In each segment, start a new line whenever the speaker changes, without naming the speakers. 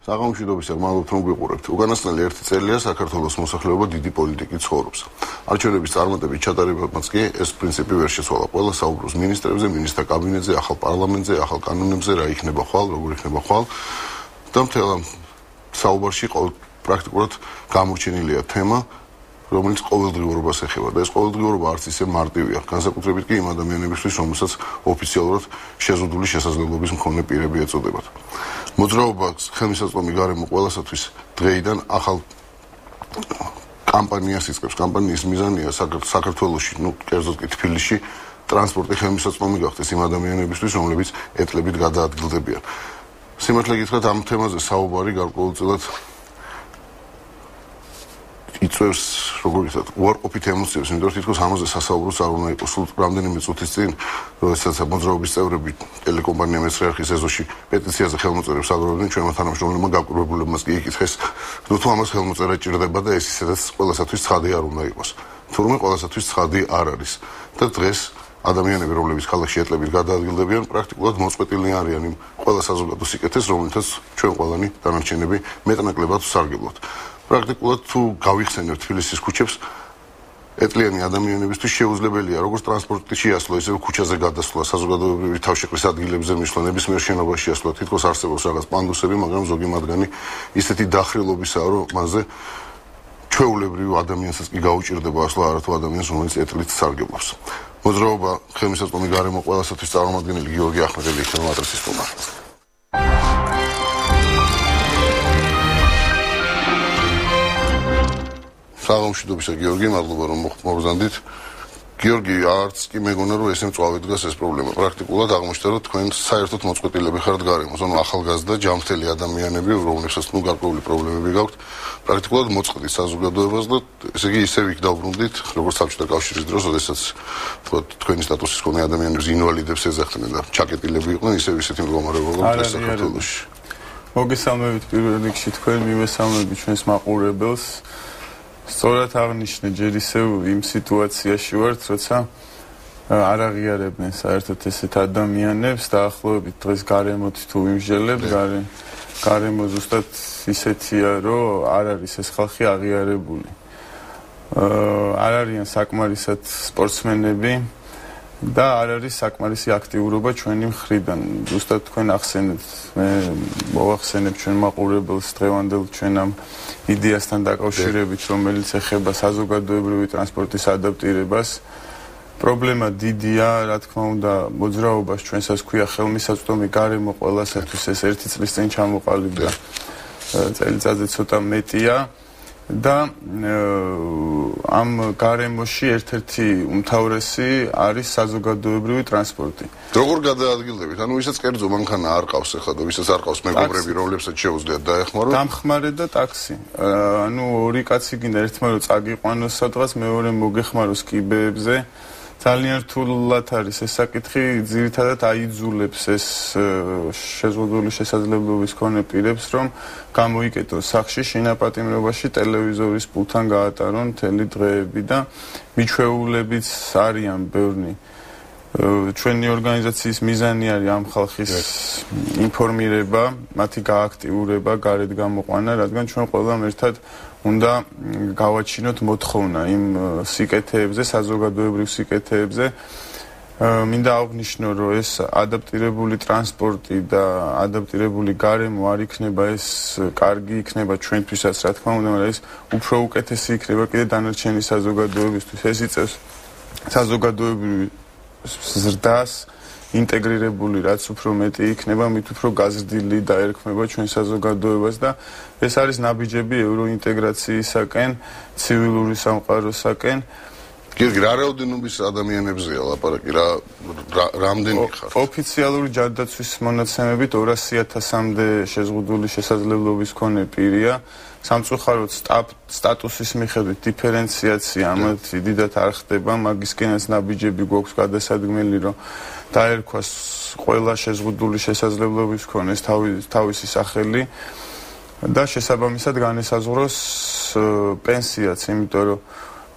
საგამშვიდობის მადლობთ რომ გვიყურებთ. უკანასკნელი 1 წელია საქართველოს მოსახლეობა დიდი პოლიტიკით ცხოვრობს. არჩევნების წარმატებით ჩატარებამაც კი ეს პრინციპი ვერ შეცვალა. ყველა საუბრობს მინისტრებზე, მინისტრთა კაბინეტზე, ახალ პარლამენტზე, ახალ კანონებზე, რა იქნება ხვალ, როგორ იქნება ხვალ. და მთელ საუბარში პრაქტიკულად გამორჩენილია თემა, რომელიც ყოველდღიურობას ეხება და ეს ყოველდღიურობა არც ისე მარტივია. განსაკუთრებით კი იმ ადამიანებისთვის, რომელსაც ოფიციალურად შეზღუდული შესაძლებლობის მქონე პირები ეწოდებათ. მოძრაობა ხელმისაწვდომი გარემო ყველასათვის დღეიდან ახალ კამპანიას იწყებს. კამპანიის მიზანია საქართველოში, კერძოდ კი თბილისში, ტრანსპორტი ხელმისაწვდომი გახდეს იმ ადამიანებისთვის, რომლებიც ეტლებით გადაადგილდებიან. სიმართლე გითხრათ, ამ თემაზე საუბარი გარკვეულწილად იწვევს, როგორ ვთქვათ, უარყოფით ემოციებს, იმიტომ რომ თითქოს ამაზე სასაუბროც არ უნდა იყოს. სულ რამდენიმე წუთის წინ, როდესაც მოძრაობის წევრები ტელეკომპანია მეცხრე-არხის ეზოში პეტიციაზე ხელმოწერებს აგროვებდნენ, ჩვენმა თანამშრომლებმა გაკურებულებმაც კი იკითხეს, თუ ამას ხელმოწერა ჭირდება და ეს ისედაც ყველასათვის ცხადი არ უნდა იყოს. თურმე ყველასათვის ცხადი არ არის. და დღეს ადამიანები, რომლებიც ქალაქში ეტლებით გადაადგილდებიან, პრაქტიკულად მოწყვეტილი არიან იმ ყველა საზოგადო სიკეთეს, რომელთაც ჩვენ ყველანი დანარჩენები მეტნაკლებად ვსარგებლობთ. პრაქტიკულად თუ გავიხსენებთ თბილისის ქუჩებს, ეტლიანი ადამიანებისთვის შეუძლებელია როგორც ტრანსპორტი შეასრულო, ისე ქუჩაზე გადასვლა, საზოგადოებრივი თავშეყრის ადგილებზე მისვლა, ნებისმიერ შენობაში ასვლა, თითქოს არსებობს რაღაც პანდუსები, მაგრამ ზოგი მათგანი ისეთი დახრილობისაა, რომ მასზე ჩვეულებრივ ადამიანსაც კი გაუჭირდება ასვლა, არათუ ადამიანს, რომელიც ეტლით სარგებლობს. მოძრაობა ხელმისაწვდომი გარემო ყველასათვის წარმომადგენელი გიორგი ახმედელი იქნება ადრესის სტუმარი. საგამშვიდობისა გიორგი, მადლობა რომ მოგზანდით. გიორგი, არც კი მეგონა რომ ესე მწვავე დგას ეს პრობლემა. პრაქტიკულად აღმოჩნდა რომ თქვენ საერთოდ მოწყვეტილები ხართ გარემოს, ანუ ახალგაზრდა ჯანმრთელი ადამიანები, რომლებსაც გარკვეული პრობლემები გაქვთ, პრაქტიკულად მოწყდით საზოგადოებას და ესე იგი ისევ იქ დავბრუნდით, როგორც საბჭოთა კავშირის დროს, როდესაც თქვენი სტატუსის მქონე ადამიანებს ინვალიდებს ეძახდნენ და ჩაკეტილები იყვნენ, ისევ ისეთი მდგომარეობა გვაქვს საქართველოში.
მოგესალმებით პირველ რიგში თქვენ, მივესალმებით ჩვენს მაყურებელს. სწორად აღნიშნე, ჯერ ისევ იმ სიტუაციაში ვართ, როცა არ აღიარებდნენ საერთოდ ესეთ ადამიანებს, დაახლოებით დღეს გარემოთი თუ ვიმსჯელებთ, გარემო ზუსტად ისეთია, რომ არ არის ეს ხალხი აღიარებული. არ არიან საკმარისად სპორტსმენები და არ არის საკმარისი აქტიურობა ჩვენი მხრიდან. ზუსტად თქვენ ახსენეთ, მე მოვახსენებ ჩვენ მაყურებელს დღევანდელ ჩვენ ამ იდეასთან დაკავშირებით, რომელიც ეხება საზოგადოებრივი ტრანსპორტის ადაპტირებას. პრობლემა დიდია, რა თქმა უნდა, მოძრაობას ჩვენსაც ქვია ხელმისაწვდომი გარემო ყველასათვის, ეს 1 წლის წინ ჩამოყალიბდა. წელიწადზე ცოტა მეტია. და ამ გარემოში ერთ-ერთი უმთავრესი არის საზოგადოებრივი ტრანსპორტი.
როგორ გადაადგილდებით? ანუ ვისაც კერძო მანქანა არ ყავს ახლა და ვისაც არ ყავს მეგობრები, რომლებსაც შეუძლიათ დაეხმაროთ?
დამხმარე და ტაქსი. ანუ ორი კაცი გინდა, ერთმა რომ წაგიყვანოს სადღაც, მეორე მოგეხმაროს კიბეებზე. ძალიან რთულად არის ეს საკითხი, ძირითადად აიძულებს ეს შეზღუდული შესაძლებლობის მქონე პირებს, რომ გამოიკეტოს სახში, შინაპატიმრობაში, ტელევიზორის პულთან გაატარონ მთელი დღეები და მიჩვეულებიც არიან ბევრი. ჩვენი ორგანიზაციის მიზანი არის ამ ხალხის ინფორმირება, მათი გააქტიურება, გარეთ გამოყვანა, რადგან ჩვენ ყველამ ერთად უნდა გავაჩინოთ მოთხოვნა იმ სიკეთეებზე, საზოგადოებრივ სიკეთეებზე. მინდა აღვნიშნო, რომ ეს ადაპტირებული ტრანსპორტი და ადაპტირებული გარემო არ იქნება ეს კარგი იქნება ჩვენთვისაც, რა თქმა უნდა, მაგრამ ეს უფრო უკეთესი იქნება კიდე დანარჩენი საზოგადოებისთვის. ეს იწევს საზოგადოებრივ ზრდას, ინტეგრირებული, რაც უფრო მეტი იქნება, მით უფრო გაზრდილი დაერქმება ჩვენ საზოგადოებას და ეს არის ნაბიჯები ევროინტეგრაციისაკენ, ცივილური სამყაროსაკენ.
გიორგი, რა რაოდენობის ადამიანებზეა ლაპარაკი, რამდენი ხარ?
ოფიციალური ჯანდაცვის მონაცემებით 200.000-მდე შეზღუდული შესაძლებლობის მქონე პირია. სამწუხაროდ სტატუსის მიხედვით დიფერენციაცია ამათი დიდად არ ხდება, მაგისკენაც ნაბიჯები გვაქვს გადასადგმელი, რომ დაერქვას ყველა შეზღუდული შესაძლებლობის მქონეს თავისი სახელი და შესაბამისად განესაზღვროს პენსიაც, იმიტომ რომ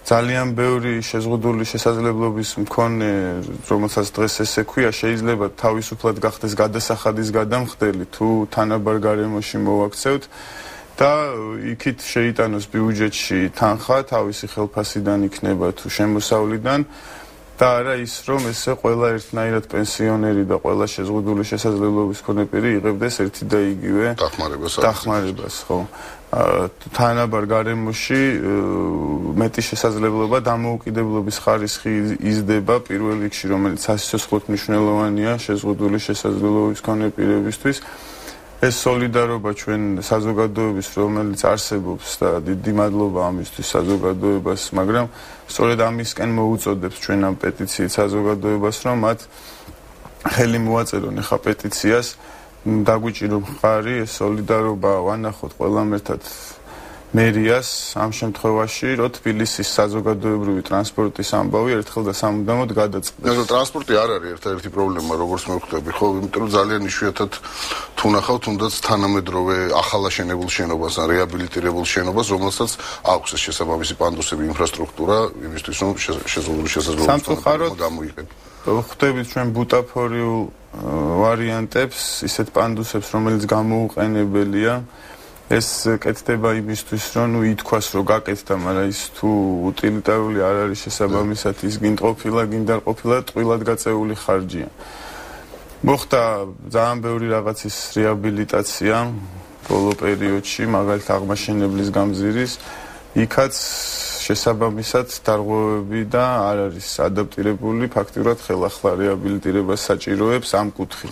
ძალიან ბევრი შეზღუდული შესაძლებლობის მქონე, რომელსაც დღეს ესე ქვია, შეიძლება თავისუფლად გახდეს გადასახადის გადამხდელი, თუ თანაბარ გარემოში მოვაქცევთ და იქით შეიტანოს ბიუჯეტში თანხა, თავისი ხელფასიდან იქნება თუ შემოსავლიდან და არა ის, რომ ესე ყველა ერთნაირად პენსიონერი და ყველა შეზღუდული შესაძლებლობის მქონე პირი იღებდეს ერთი და იგივე დახმარებას, ხო. თანაბარ გარემოში მეტი შესაძლებლობა დამოუკიდებლობის ხარისხი იზრდება პირველ რიგში, რომელიც სასიცოცხლოდ მნიშვნელოვანია შეზღუდული შესაძლებლობის მქონე პირებისთვის. ეს სოლიდარობა ჩვენ საზოგადოების, რომელიც არსებობს და დიდი მადლობა ამისთვის საზოგადოებას, მაგრამ სწორედ ამისკენ მოუწოდებს ჩვენ ამ პეტიციით საზოგადოებას, რომ მათ ხელი მოაწერონ ახლა პეტიციას, დაგვიჭირო მხარი, ეს სოლიდარობა ვანახოთ ყველამ ერთად მერიას ამ შემთხვევაში, რომ თბილისის საზოგადოებრივი ტრანსპორტის ამბავი ერთხელ და სამუდამოდ გადაწყდეს.
ტრანსპორტი არ არის ერთ-ერთი პრობლემა, როგორც მე ვხვდები, ხო, იმიტომ რომ ძალიან იშვიათად თუ ნახავთ, თუნდაც თანამედროვე ახალ შენებულ შენობას ან რეაბილიტირებულ შენობას, რომელსაც აქვს ეს შესაბამისი პანდუსები, ინფრასტრუქტურა, იმისთვის რომ შეზღუდული შესაძლებლობა გამოიყენოს.
ხვდებით ჩვენ ბუტაფორიულ ვარიანტებს, ისეთ პანდუსებს, რომელიც გამოუყენებელია. ეს კეთდება იმისთვის, რომ ითქვას, რომ გაკეთდა, მაგრამ ის თუ უტილიტარული არ არის შესაბამისად, ის გინდ ყოფილა, გინდა არ ყოფილა, ტყუილად გაწეული ხარჯია. მოხდა ძალიან ბევრი რაღაცის რეაბილიტაცია ბოლო პერიოდში, მაგალითად აღმაშენებლის გამზირის, იქაც შესაბამისად დარღვევები და არ არის ადაპტირებული, ფაქტიურად ხელახლა რეაბილიტირებას საჭიროებს ამ კუთხით.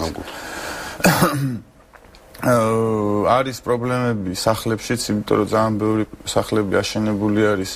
არის პრობლემები სახლებშიც, იმიტომ რომ ძალიან ბევრი სახლები აშენებული არის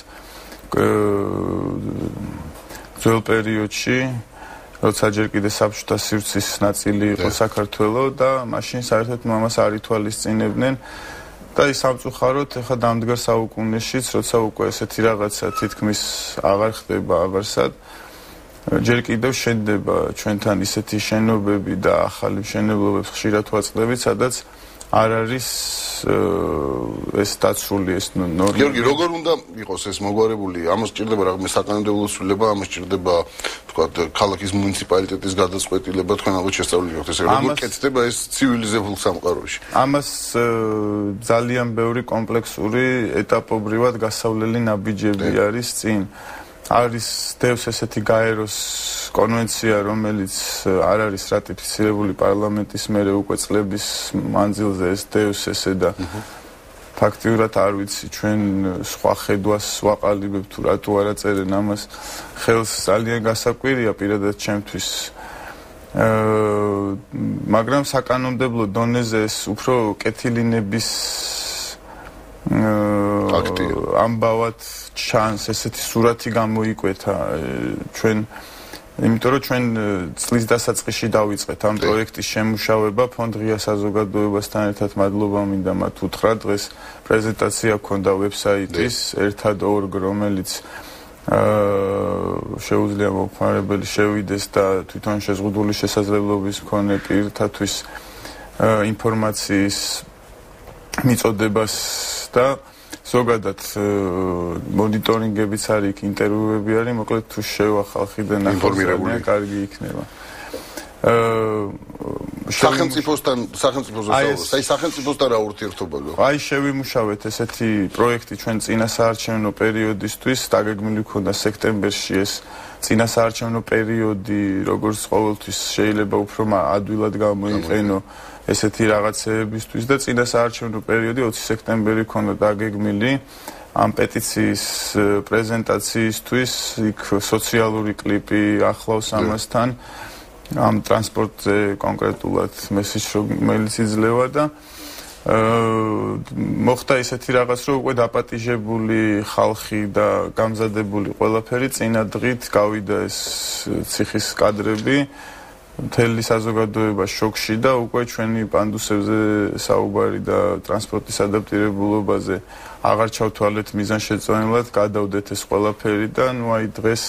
ძველ პერიოდში, როცა ჯერ კიდე საბჭოთა სივრცის ნაწილი იყო საქართველო და მაშინ საერთოდ ამას არ ითვალისწინებდნენ და ის სამწუხაროდ ახლა დამდგარ საუკუნეშიც, როცა უკვე ესეთი რაღაცა თითქმის აღარ ხდება აღარსად, ჯერ კიდევ შენდება ჩვენთან ისეთი შენობები და ახალი მშენებლობებს ხშირად ვაწყდებით, სადაც არ არის ეს დაცული ეს ნორმა.
გიორგი, როგორ უნდა იყოს ეს მოგვარებული? ამას სჭირდება რაღაც საკანონმდებლო ცვლილება, ამას სჭირდება, თქვა, ქალაქის მუნიციპალიტეტის გადაწყვეტილება, თქვენ ალბათ შესწავლილი გაქვთ ეს. როგორ კეთდება ეს ცივილიზებულ სამყაროში?
ამას ძალიან ბევრი კომპლექსური ეტაპობრივად გასავლელი ნაბიჯები არის წინ. არის დევს ესეთი გაეროს კონვენცია, რომელიც არ არის რატიფიცირებული პარლამენტის მერე უკვე წლების მანძილზე ეს დევს ესე და ფაქტიურად არ ვიცი ჩვენ სხვა ხედვას ვაყალიბებ თუ რატო არ აწერენ ამას ხელს ძალიან გასაკვირია პირადად ჩემთვის მაგრამ საკანონმდებლო დონეზე ეს უფრო კეთილინების ამბავად ჩანს ესეთი სურათი გამოიკვეთა ჩვენ იმიტომ რომ ჩვენ წლის დასაწყისში დავიწყეთ ამ პროექტის შემუშავება ფონდ ღია საზოგადოებასთან ერთად მადლობა მინდა მათ უთხრა დღეს პრეზენტაცია ჰქონდა ვებსაიტის ერთად.org რომელიც შეუძლია მომხმარებელი შევიდეს და თვითონ შეზღუდული შესაძლებლობის მქონე პირთათვის ინფორმაციის მიწოდებას და ზოგადად მონიტორინგებიც არის, ინტერვიუები არის, მოკლედ თუ შევა ხალხი და ინფორმირებული კარგი იქნება. სახელმწიფოსთან რა ურთიერთობა გაქვს? აი შევიმუშავეთ ესეთი პროექტი ჩვენ წინასაარჩევნო პერიოდისთვის, დაგეგმილი ქონდა სექტემბერში ეს წინასაარჩევნო პერიოდი, როგორც ყოველთვის შეიძლება უფრო ადვილად გამოიყენო ესეთი რაღაცეებისთვის და წინასაარჩევნო პერიოდი 20 სექტემბერი ქონდა დაგეგმილი ამ პეტიციის პრეზენტაციისთვის, იქ სოციალური კლიპი ახლავს ამასთან, ამ ტრანსპორტზე კონკრეტულად მესიჯს რომელიც იძლევა და მოხდა ისეთი რაღაც, რომ უკვე დაპატიჟებული ხალხი და გამზადებული ყველაფერი წინა დღით გავიდა ეს ციხის კადრები მთელი საზოგადოება შოკში და უკვე ჩვენი პანდუსებზე საუბარი და ტრანსპორტის ადაპტირებულობაზე აღარ ჩავთვალეთ მიზანშეწონილად, გადავდეთ ეს ყველაფერი და ნუ აი დღეს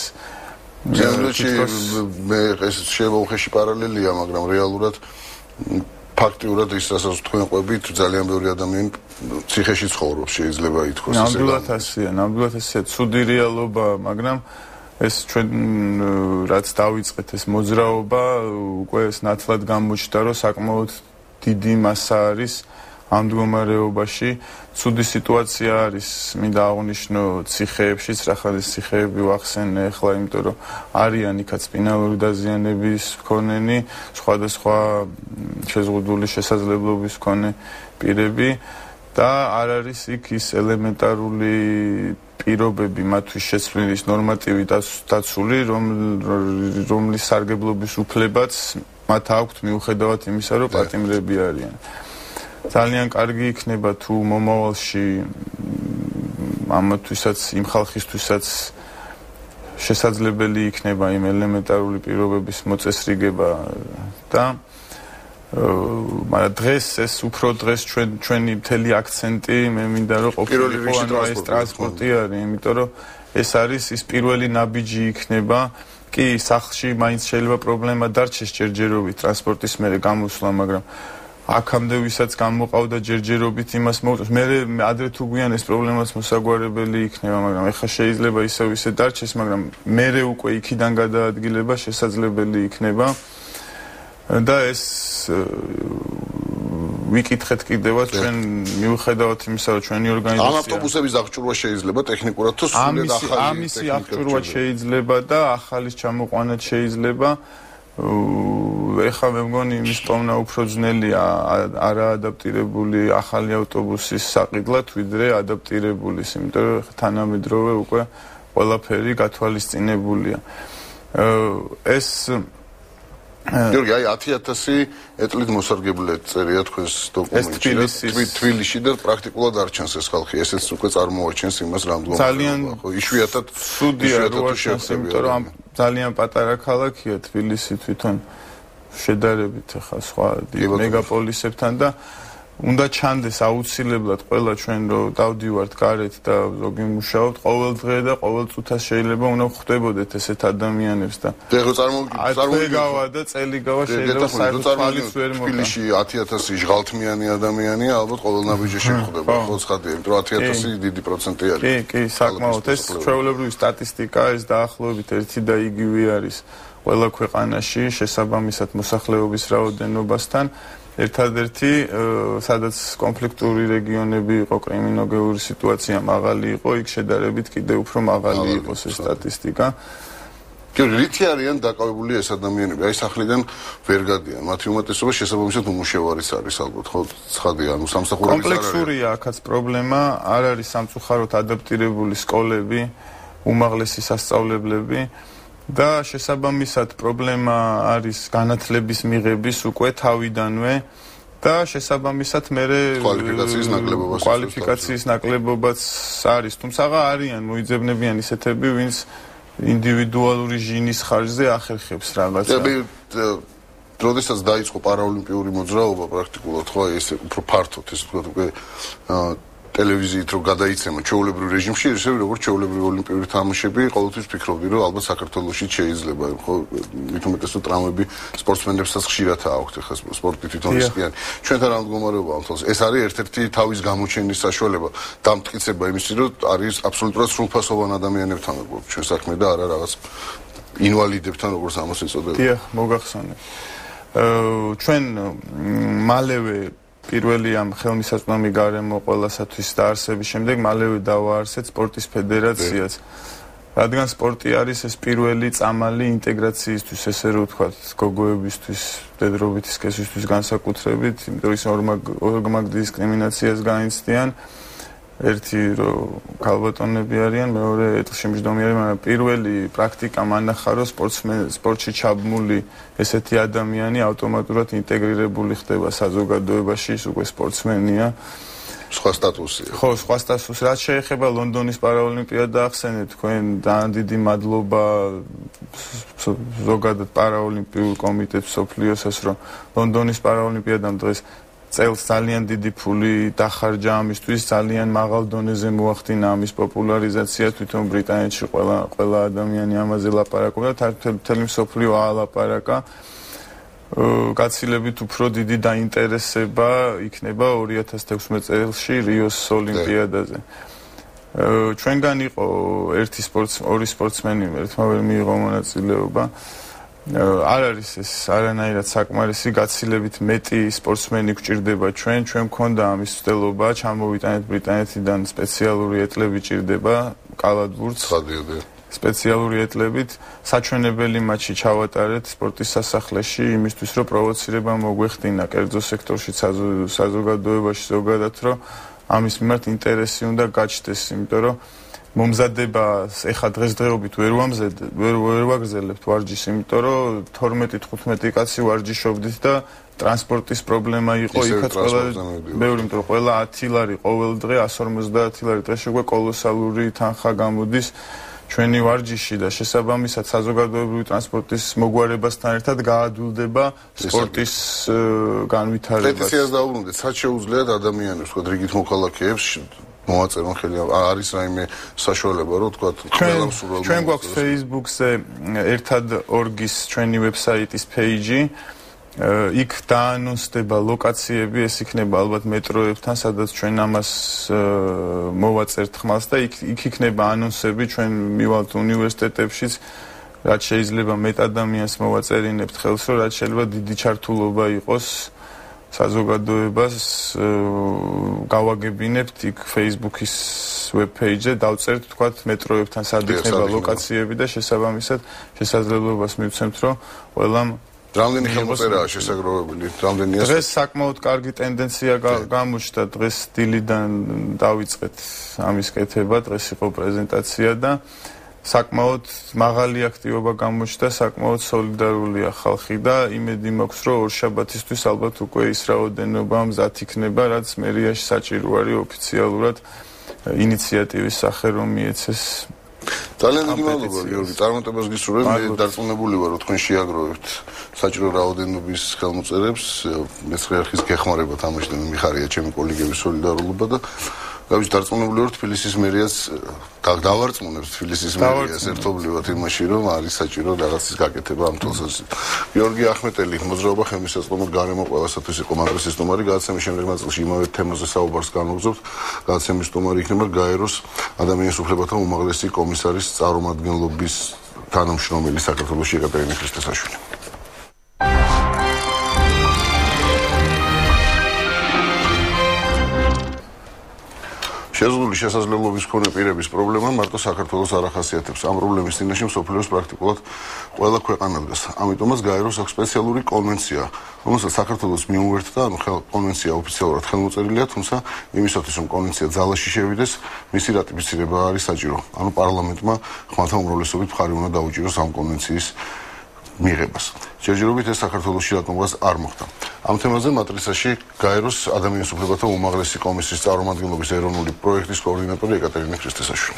მე ეს შემოუხეში პარალელია, მაგრამ რეალურად ფაქტიურად ის რასაც თქვენ ყვებით ძალიან ბევრი ადამიანი ციხეში ცხოვრობს შეიძლება ითქვას
ესე. ნამდვილად ასეა, ცუდი რეალობა, მაგრამ ეს ჩვენ რაც დავიწყეთ ეს მოძრაობა უკვე ეს ნათლად გამოჩნდა, რომ საკმაოდ დიდი მასა არის ამ მდგომარეობაში. ცუდი სიტუაცია არის, მინდა აღვნიშნო ციხეებშიც, რახან ეს ციხეები ვახსენე ახლა, იმიტომ რომ არიან იქაც სპინალური დაზიანების მქონენი, სხვადასხვა შეზღუდული შესაძლებლობის მქონე პირები და არ არის იქ ის ელემენტარული პირობები მათთვის შეცვლილის ნორმატივი დაცული, რომლის სარგებლობის უფლებაც მათ აქვთ მიუხედავად იმისა, რომ პატიმრები არიან. ძალიან კარგი იქნება თუ მომავალში ამათვისაც იმ ხალხისთვისაც შესაძლებელი იქნება იმ ელემენტარული პირობების მოწესრიგება და მაგრამ დღეს ეს უფრო დღეს ჩვენი მთელი აქცენტი მე მინდა რომ ყოფილიყო ანუ ეს ტრანსპორტი არის, იმიტომ რომ ეს არის ის პირველი ნაბიჯი იქნება. კი, სახლში მაინც შეიძლება პრობლემა დარჩეს ჯერჯერობით ტრანსპორტის მერე გამოსვლა, მაგრამ აქამდე ვისაც გამოყავდა ჯერჯერობით იმას მოუწევს. მე ადრე თუ გვიან ეს პრობლემას მოსაგვარებელი იქნება, მაგრამ ეხლა შეიძლება ისევ ისე დარჩეს, მაგრამ მერე უკვე იქიდან გადაადგილება შესაძლებელი იქნება. და ეს ვიკითხეთ კიდევაც ჩვენ მიუხედავად იმისა, რომ ჩვენი ორგანიზაცია
ამ ავტობუსების აღჭურვა შეიძლება ტექნიკურად თუ სრულად ახალი
ამისი აღჭურვა შეიძლება და ახალის ჩამოყვანაც შეიძლება. ეხლა მე მგონი იმის პოვნა უფრო ძნელია არაადაპტირებული ახალი ავტობუსის საყიდლად ვიდრე ადაპტირებულის, იმიტომ რომ თანამედროვე უკვე ყველაფერი გათვალისწინებულია. ეს
გიორგი, აი 10000 ეტლით მოსარგებლე წერია თქვენს დოკუმენტში და თბილისში და პრაქტიკულად არ ჩანს ეს ხალხი, ესეც უკვე წარმოაჩენს იმას რამდენად
ძალიან
იშვიათად
სუდია რო ჩანს, იმიტომ რომ ძალიან პატარა ქალაქია თბილისი თვითონ შედარებით ახლა სხვა მეგაპოლისებთან და უნდა ჩანდეს აუცილებლად ყველა ჩვენ რო დავდივართ გარეთ და ზოგი მუშაობთ ყოველ დღე და ყოველ წუთას შეიძლება უნდა ხვდებოდეთ ესეთ ადამიანებს და
ეხლა
წარმოგიდგავა და წელი გავა შეიძლება საერთოდ ვერ მოკა
თბილისში 10000 ჟღალთმიანი ადამიანია ალბათ ყოველ ნაბიჯში შეხვდება ხო ცხადია იმიტომ რომ 10000 დიდი პროცენტი არის
კი საკმაოდ ეს ჩვეულებრივი სტატისტიკა ეს დაახლოებით ერთი და იგივე არის ყველა ქვეყანაში შესაბამისად მოსახლეობის რაოდენობასთან ერთადერთი სადაც კონფლიქტური რეგიონები იყო, კრიმინოგენური სიტუაცია მაღალი იყო, იქ შედარებით კიდევ უფრო მაღალი იყო ეს სტატისტიკა.
რითი არიან დაკავებული ეს ადამიანები? აი სახლიდან ვერ გადიან. მათი უმეტესობა შესაბამისად უმუშევარიც არის ალბათ, ხო? ცხადია, ანუ სამსახურების არ არის.
კომპლექსურია აქაც პრობლემა, არ არის სამწუხაროდ ადაპტირებული სკოლები, უმაღლესი სასწავლებლები. და შესაბამისად პრობლემა არის განათლების მიღების უკვე თავიდანვე და შესაბამისად მერე კვალიფიკაციის ნაკლებობაც არის, თუმცა არიან მოიძებნებიან ისეთები, ვინც ინდივიდუალური ჟინის ხარჯზე ახერხებს რაღაცა.
როდესაც დაიწყო პარაოლიმპიური მოძრაობა პრაქტიკულად ხო ეს უფრო ფართოდ ეს თქვა უკვე ტელევიზიით რო გადაიცემა ჩვეულებრივ რეჟიმში, ისე როგორც ჩვეულებრივი ოლიმპიური თამაშები, ყოველთვის ფიქრობდი, რომ ალბათ საქართველოში შეიძლება, ხო, მით უმეტეს რომ ტრამვები სპორტსმენებსაც ხშირად აქვთ, ხა სპორტი თვითონ ისკიანი. ჩვენთან რა მდგომარეობა ამ თავს? ეს არის ერთ-ერთი თავის გამოჩენის საშუალება, დამტკიცება იმისი, რომ არის აბსოლუტურად სრულფასოვან ადამიანებთან ვიყავ ჩვენ საქმე და არა რაღაც ინვალიდებთან, როგორც ამას ეწოდება.
დიახ, მოგახსენე. ჩვენ მალევე პირველი ამ ხელმისაწვდომი გარემო ყველასათვის დაარსების შემდეგ მალევე დავაარსეთ სპორტის ფედერაციას. რადგან სპორტი არის ეს პირველი წამალი ინტეგრაციისთვის, ესე რომ ვთქვათ, გოგოებისთვის, მდედრობითი სქესისთვის განსაკუთრებით, იმიტომ რომ ის ორმაგ დისკრიმინაციას განიცდიან. ერთი რომ ქალბატონები არიან, მეორე ეთნიკურში არის, მაგრამ პირველი პრაქტიკა მანახა რომ სპორტში ჩაბმული ესეთი ადამიანი ავტომატურად ინტეგრირებული ხდება საზოგადოებაში, ის უკვე სპორტსმენია.
სხვა სტატუსია.
ხო, სხვა სტატუსი. რაც შეეხება ლონდონის პარაოლიმპიადა ახსენეთ თქვენ, ძალიან დიდი მადლობა ზოგადად პარაოლიმპიურ კომიტეტს სოფლიოსას, რომ ლონდონის პარაოლიმპიადამ დღეს წელს ძალიან დიდი ფული დახარჯა ამისთვის, ძალიან მაღალ დონეზე მოახდინა ამის პოპულარიზაცია, თვითონ ბრიტანეთში ყველა ადამიანი ამაზე ლაპარაკობდა, მთელი მსოფლიო ალაპარაკა. გაცილებით უფრო დიდი დაინტერესება იქნება 2016 წელში რიოს ოლიმპიადაზე. ჩვენგან იყო ორი სპორტსმენი, ერთმა ვერ მიიღო მონაწილეობა. არ არის ეს არანაირად საკმარისი, გაცილებით მეტი სპორტსმენი გვჭირდება ჩვენ მქონდა ამის ცდელობა, ჩამოვიტანეთ ბრიტანეთიდან სპეციალური ეტლები ჭირდება, კალათბურთს. სპეციალური ეტლებით საჩვენებელი მატჩი ჩავატარეთ სპორტის სასახლეში იმისთვის რომ პროვოცირება მოგვეხდინა კერძო სექტორში საზოგადოებაში ზოგადად რომ ამის მიმართ ინტერესი უნდა გაჩნდეს იმიტომ რომ მომზადება ეხა დღესდღეობით ვერ ვაგრძელებთ ვარჯიშს იმიტომ რომ 12-15 კაცი ვარჯიშობდით და ტრანსპორტის პრობლემა იყო იქაც ყველა ბევრი იმიტომ რომ ყველა 10 ლარი ყოველ დღე 150 ლარი დღეში უკვე კოლოსალური თანხა გამოდის ჩვენი ვარჯიში და შესაბამისად საზოგადოებრივი ტრანსპორტის მოგვარებასთან ერთად გაადვილდება სპორტის განვითარებას.
პეტიციას დაუბრუნდეთ, სად შეუძლიათ ადამიანებს, თქვა რიგით მოქალაქეებს მოაწერონ ხელი არის რაიმე საშუალება რომ თქვა ყველა მსურველმა
ჩვენ გვაქვს Facebook-ზე ერთად ორგის ჩვენი ვებსაიტის page-ი იქ დაანონსდება ლოკაციები ეს იქნება ალბათ მეტროებთან სადაც ჩვენ ამას მოვაწერთ ხმალს და იქ იქნება ანონსები ჩვენ მივალთ უნივერსიტეტებშიც რაც შეიძლება მეტ ადამიანს მოვაწერინებთ ხელს რომ რაც შეიძლება დიდი ჩართულობა იყოს საზოგადოებას გავაგებინებთ იქ Facebook-ის web-page-ზე დავწერთ თქვათ მეტროებთან სად იქნება ლოკაციები და შესაბამისად შესაძლებლობას მივცემთ რომ ყველამ
რამდენი ხელმოწერაა შესაგროვებული? რამდენია?
დღეს საკმაოდ კარგი ტენდენცია გამოჩნდა დღეს დილიდან დავიწყეთ ამის კეთება დღეს იყო პრეზენტაცია და საკმაოდ მაღალი აქტივობა გამოჩნდა საკმაოდ სოლიდარულია ხალხი და იმედი მაქვს რომ ორშაბათისთვის ალბათ უკვე ის რაოდენობა მზად იქნება რაც მერიაში საჭირო არის ოფიციალურად ინიციატივის სახე რომ მიეცეს
ძალიან დიდი მადლობა გიორგი წარმატებას გისურვებ მე დარწმუნებული ვარ რომ თქვენ შეაგროვებთ საჭირო რაოდენობის ხელმოწერებს მეცხრე არხის გეხმარება თამაშიდან მიხარია ჩემი კოლეგების სოლიდარობა და გავიჩ დარწმუნებული ვარ თბილისის მერიას დავარწმუნებს თბილისის მერიას ერთობლივად იმაში რომ არის საჭირო რაღაცის გაკეთება ამ თვალსაზრისით გიორგი ახმეტელი მოძრაობა ხელმისაწვდომოდ გარემო ყველასათვის იყო მადრესის სტუმარი გადაცემის შემდეგ ნაწილში იმავე თემაზე საუბარს განვაგრძობთ გადაცემის სტუმარი იქნება გაეროს ადამიანის უფლებათა უმაღლესი კომისარის წარმომადგენლობის თანამშრომელი საქართველოში ეკატერინე ქრისტესაშვილი შეზღუდული შესაძლებლობის მქონე პირების პრობლემა მარტო საქართველოს არ ახასიათებს. ამ პრობლემის წინაშე მსოფლიოს პრაქტიკულად ყველა ქვეყანა დგას. ამიტომაც გაეროს აქვს სპეციალური კონვენცია, რომელსაც საქართველოს მიუერთდა, ანუ კონვენცია ოფიციალურად ხელმოწერილია, თუმცა იმისათვის რომ კონვენცია ძალაში შევიდეს, მისი რატიფიცირება არის საჭირო. ანუ პარლამენტმა ხმათა უმრავლესობით მხარი უნდა დაუჭიროს ამ კონვენციის მიღებას. ჯერჯერობით ეს საქართველოში რატომღაც არ მოხდა. ამ თემაზე მატრიცაში გაეროს ადამიანის უფლებათა უმაღლესი კომისიის წარმომადგენლობის ეროვნული პროექტის კოორდინატორი ეკატერინე ქრისტესაშვილი.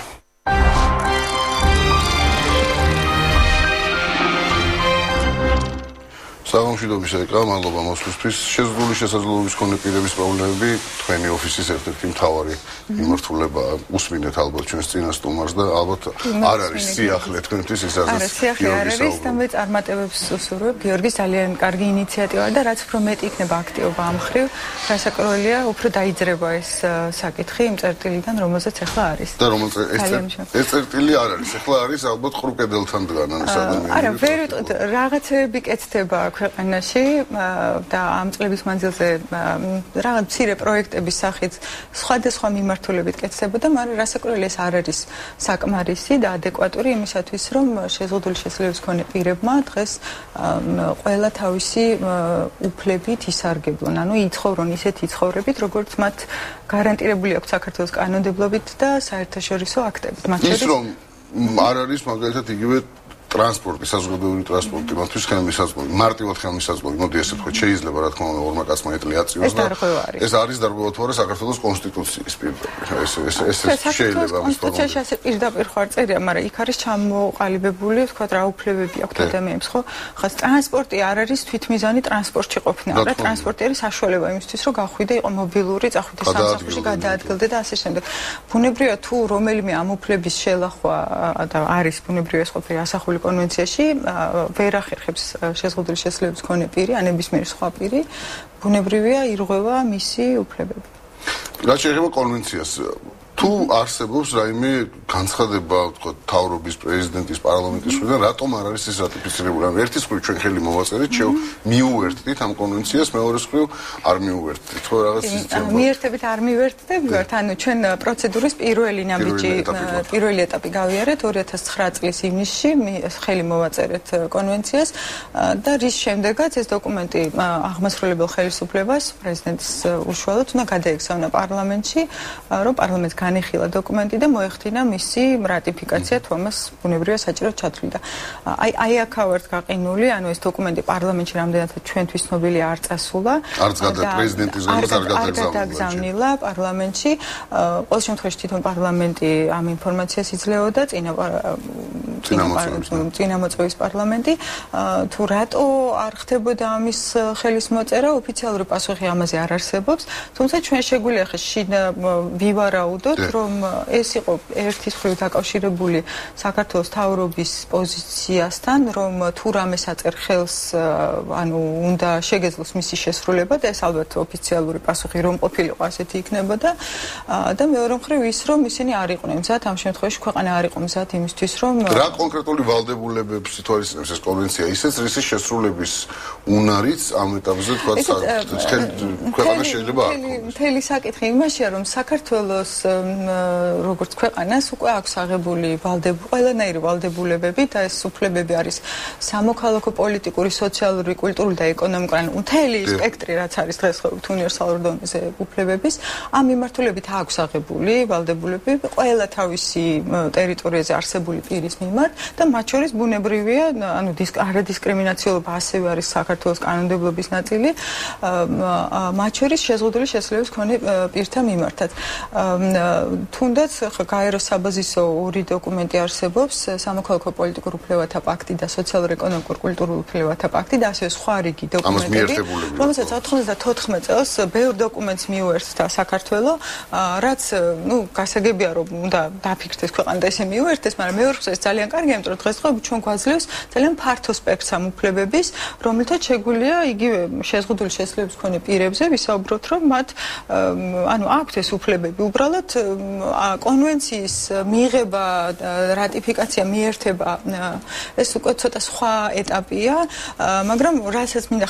სამშვიდობის ეკა, მადლობა მოსვლისთვის. შეზღუდული შესაძლებლობის მქონე პირების პრობლემები თქვენი ოფისის ერთ-ერთი მთავარი მიმართულება უსმინეთ ალბათ ჩვენს წინა სტუმარს და ალბათ არ არის სიახლე თქვენთვის ის
არის სიახლე არ არის და მე წარმატებებს უსურვებ გიორგის ძალიან კარგი ინიციატივა და რაც უფრო მეტი იქნება აქტივობა ამ მხრივ რასაკურველია უფრო დაიძრება ეს საკითხი იმ წერტილიდან რომელზეც ახლა არის
და ეს წერტილი არ არის ახლა არის ალბათ ყრუკედელთან დგან ეს ადამიანი
არა ვერ ვიტყვით რაღაცები კეთდება ქვეყანაში და ამ წლების მანძილზე რაღაც მცირე პროექტების სახით სხვადასხვა მიმართულებით კეთდებოდა, მაგრამ რასაკურველია ეს არ არის საკმარისი და ადეკვატური იმისათვის, რომ შეზღუდული შესაძლებლობის მქონე პირებმა დღეს ყველა თავისი უფლებით ისარგებლონ, ანუ იცხოვრონ ისეთი ცხოვრებით, როგორც მათ გარანტირებული აქვს საქართველოს კანონმდებლობით და საერთაშორისო აქტებით. მათ
შორის ის რომ არ არის მაგალითად იგივე ტრანსპორტი, საზოგადოებრივი ტრანსპორტი, მათთვის ხელმისაწვდომი, მარტივად ხელმისაწვდომი, მოდი ესე ვთქვათ, შეიძლება რა თქმა უნდა ორმა კაცმა ეტლი აწიოს და ეს არის დარღვევა თუ არა საქართველოს კონსტიტუციის პირდაპირ. ეს შეიძლება ამის
კონსტიტუციაში ასე პირდაპირ ხარ წერია, მაგრამ იქ არის ჩამოყალიბებული, ვთქვათ, რა უფლებები აქვთ ადამიანებს, ხო? ხას ტრანსპორტი არ არის თვითმიზანი ტრანსპორტში ყოფნა, რა ტრანსპორტი არის საშუალება იმისთვის, რომ გახვიდე, იყო მობილური, წახვიდე სამსახურში, გადაადგილდე და ასე შემდეგ. ბუნებრივია თუ რომელიმე ამ უფლების შელახვა და არის ბუნებრივია ეს ყოფილი ასახული კონვენციაში ვერ ახერხებს შეზღუდული შესაძლებლობის მქონე პირი, ან ნებისმიერი სხვა პირი, ბუნებრივია ირღვევა მისი უფლებები.
რაც შეეხება კონვენციას, თუ არსებობს რაიმე განცხადება, თქვა, თავრობის, პრეზიდენტის, პარლამენტის მხრიდან, რატომ არ არის ეს რატიფიცირებული? ანუ ერთის მხრივ ჩვენ ხელი მოვაწერეთ, მიუერთდით ამ კონვენციას, მეორეს მხრივ არ მიუერთდით, ხო, რაღაც სისტემა.
მიერთებით არ მივერთდებათ, ანუ ჩვენ პროცედურის პირველი ნაბიჯი, პირველი ეტაპი გავიარეთ 2009 წლის ივნისში, ხელი მოვაწერეთ კონვენციას და რის შემდეგაც ეს დოკუმენტი აღმასრულებელ ხელისუფლებას პრეზიდენტის უშუალოდ უნდა გადაექსავნა პარლამენტში, რომ პარლამენტს განიხილა დოკუმენტი და მოეხდინა მისი რატიფიკაცია, თუ ამას ბუნებრივია საჭიროდ ჩათვლიდა. აი აქა ვართ გაყინული, ანუ ეს დოკუმენტი პარლამენტში რამდენად ჩვენთვის ცნობილი არ წასულა.
არც პრეზიდენტისგანაც არ
გადაგზავნილა პარლამენტში. ყოველ შემთხვევაში თვითონ პარლამენტი ამ ინფორმაციას იძლეოდა წინამოწვევის პარლამენტი. თუ რატო არ ხდებოდა ამის ხელის მოწერა, ოფიციალური პასუხი ამაზე არ არსებობს. თუმცა ჩვენ შეგვიძლია შინ ვივარაუდოთ, რომ ეს იყო ერთის მხრივ დაკავშირებული საქართველოს თავრობის პოზიციასთან, რომ თუ რამეს აწერ ხელს, ანუ უნდა შეგეძლოს მისი შესრულება და ეს ალბათ ოფიციალური პასუხი რომ ყოფილიყო ასეთი იქნებოდა და მეორე მხრივ ის რომ ისინი არ იყვნენ მზად ამ შემთხვევაში ქვეყანა არ იყო მზად იმისთვის რომ
რა კონკრეტული ვალდებულებებს ითვალისწინებს ეს კონვენცია ისეც რისი შესრულების უნარიც ამ ეტაპზე თქვა ქვეყანა შეიძლება არ ქონდეს.
მთელი საკითხი იმაშია რომ საქართველოს როგორც ქვეყანას უკვე აქვს აღებული ყველანაირი ვალდებულებები და ეს უფლებები არის სამოქალაქო, პოლიტიკური, სოციალური, კულტურული და ეკონომიკური, ანუ მთელი სპექტრი რაც არის დღესდღეობით უნივერსალურ დონეზე უფლებების, ამ მიმართულებით აქვს აღებული ვალდებულებები ყველა თავისი ტერიტორიაზე არსებული პირის მიმართ და მათ შორის ბუნებრივია, ანუ არადისკრიმინაციულობა ასევე არის საქართველოს კანონმდებლობის ნაწილი, მათ შორის შეზღუდული შესაძლებლობის მქონე პირთა მიმართაც. თუნდაც გაეროს საბაზისო ორი დოკუმენტი არსებობს, სამოქალაქო პოლიტიკურ უფლებათა პაქტი და სოციალურ-ეკონომიკურ კულტურულ უფლებათა პაქტი და ასევე სხვა რიგი დოკუმენტები, რომელსაც 94 წელს ბევრ დოკუმენტს მიუერთდა საქართველოს, რაც, გასაგებია რომ უნდა დაფიქრდეს ქვეყანა და ესე მიუერთდეს, მაგრამ მეორე მხრივ ეს ძალიან კარგია, იმიტომ რომ დღესდღეობით ჩვენ გვაძლევს ძალიან ფართო სპექტრს ამ უფლებების, რომელთაც შეგვიძლია იგივე შეზღუდული შესაძლებლობის მქონე პირებზე ვისაუბროთ, რომ მათ აქვთ ეს უფლებები. უბრალოდ კონვენციის მიღება, რატიფიკაცია, მიერთება ეს უკვე ცოტა სხვა ეტაპია, მაგრამ რასაც მინდა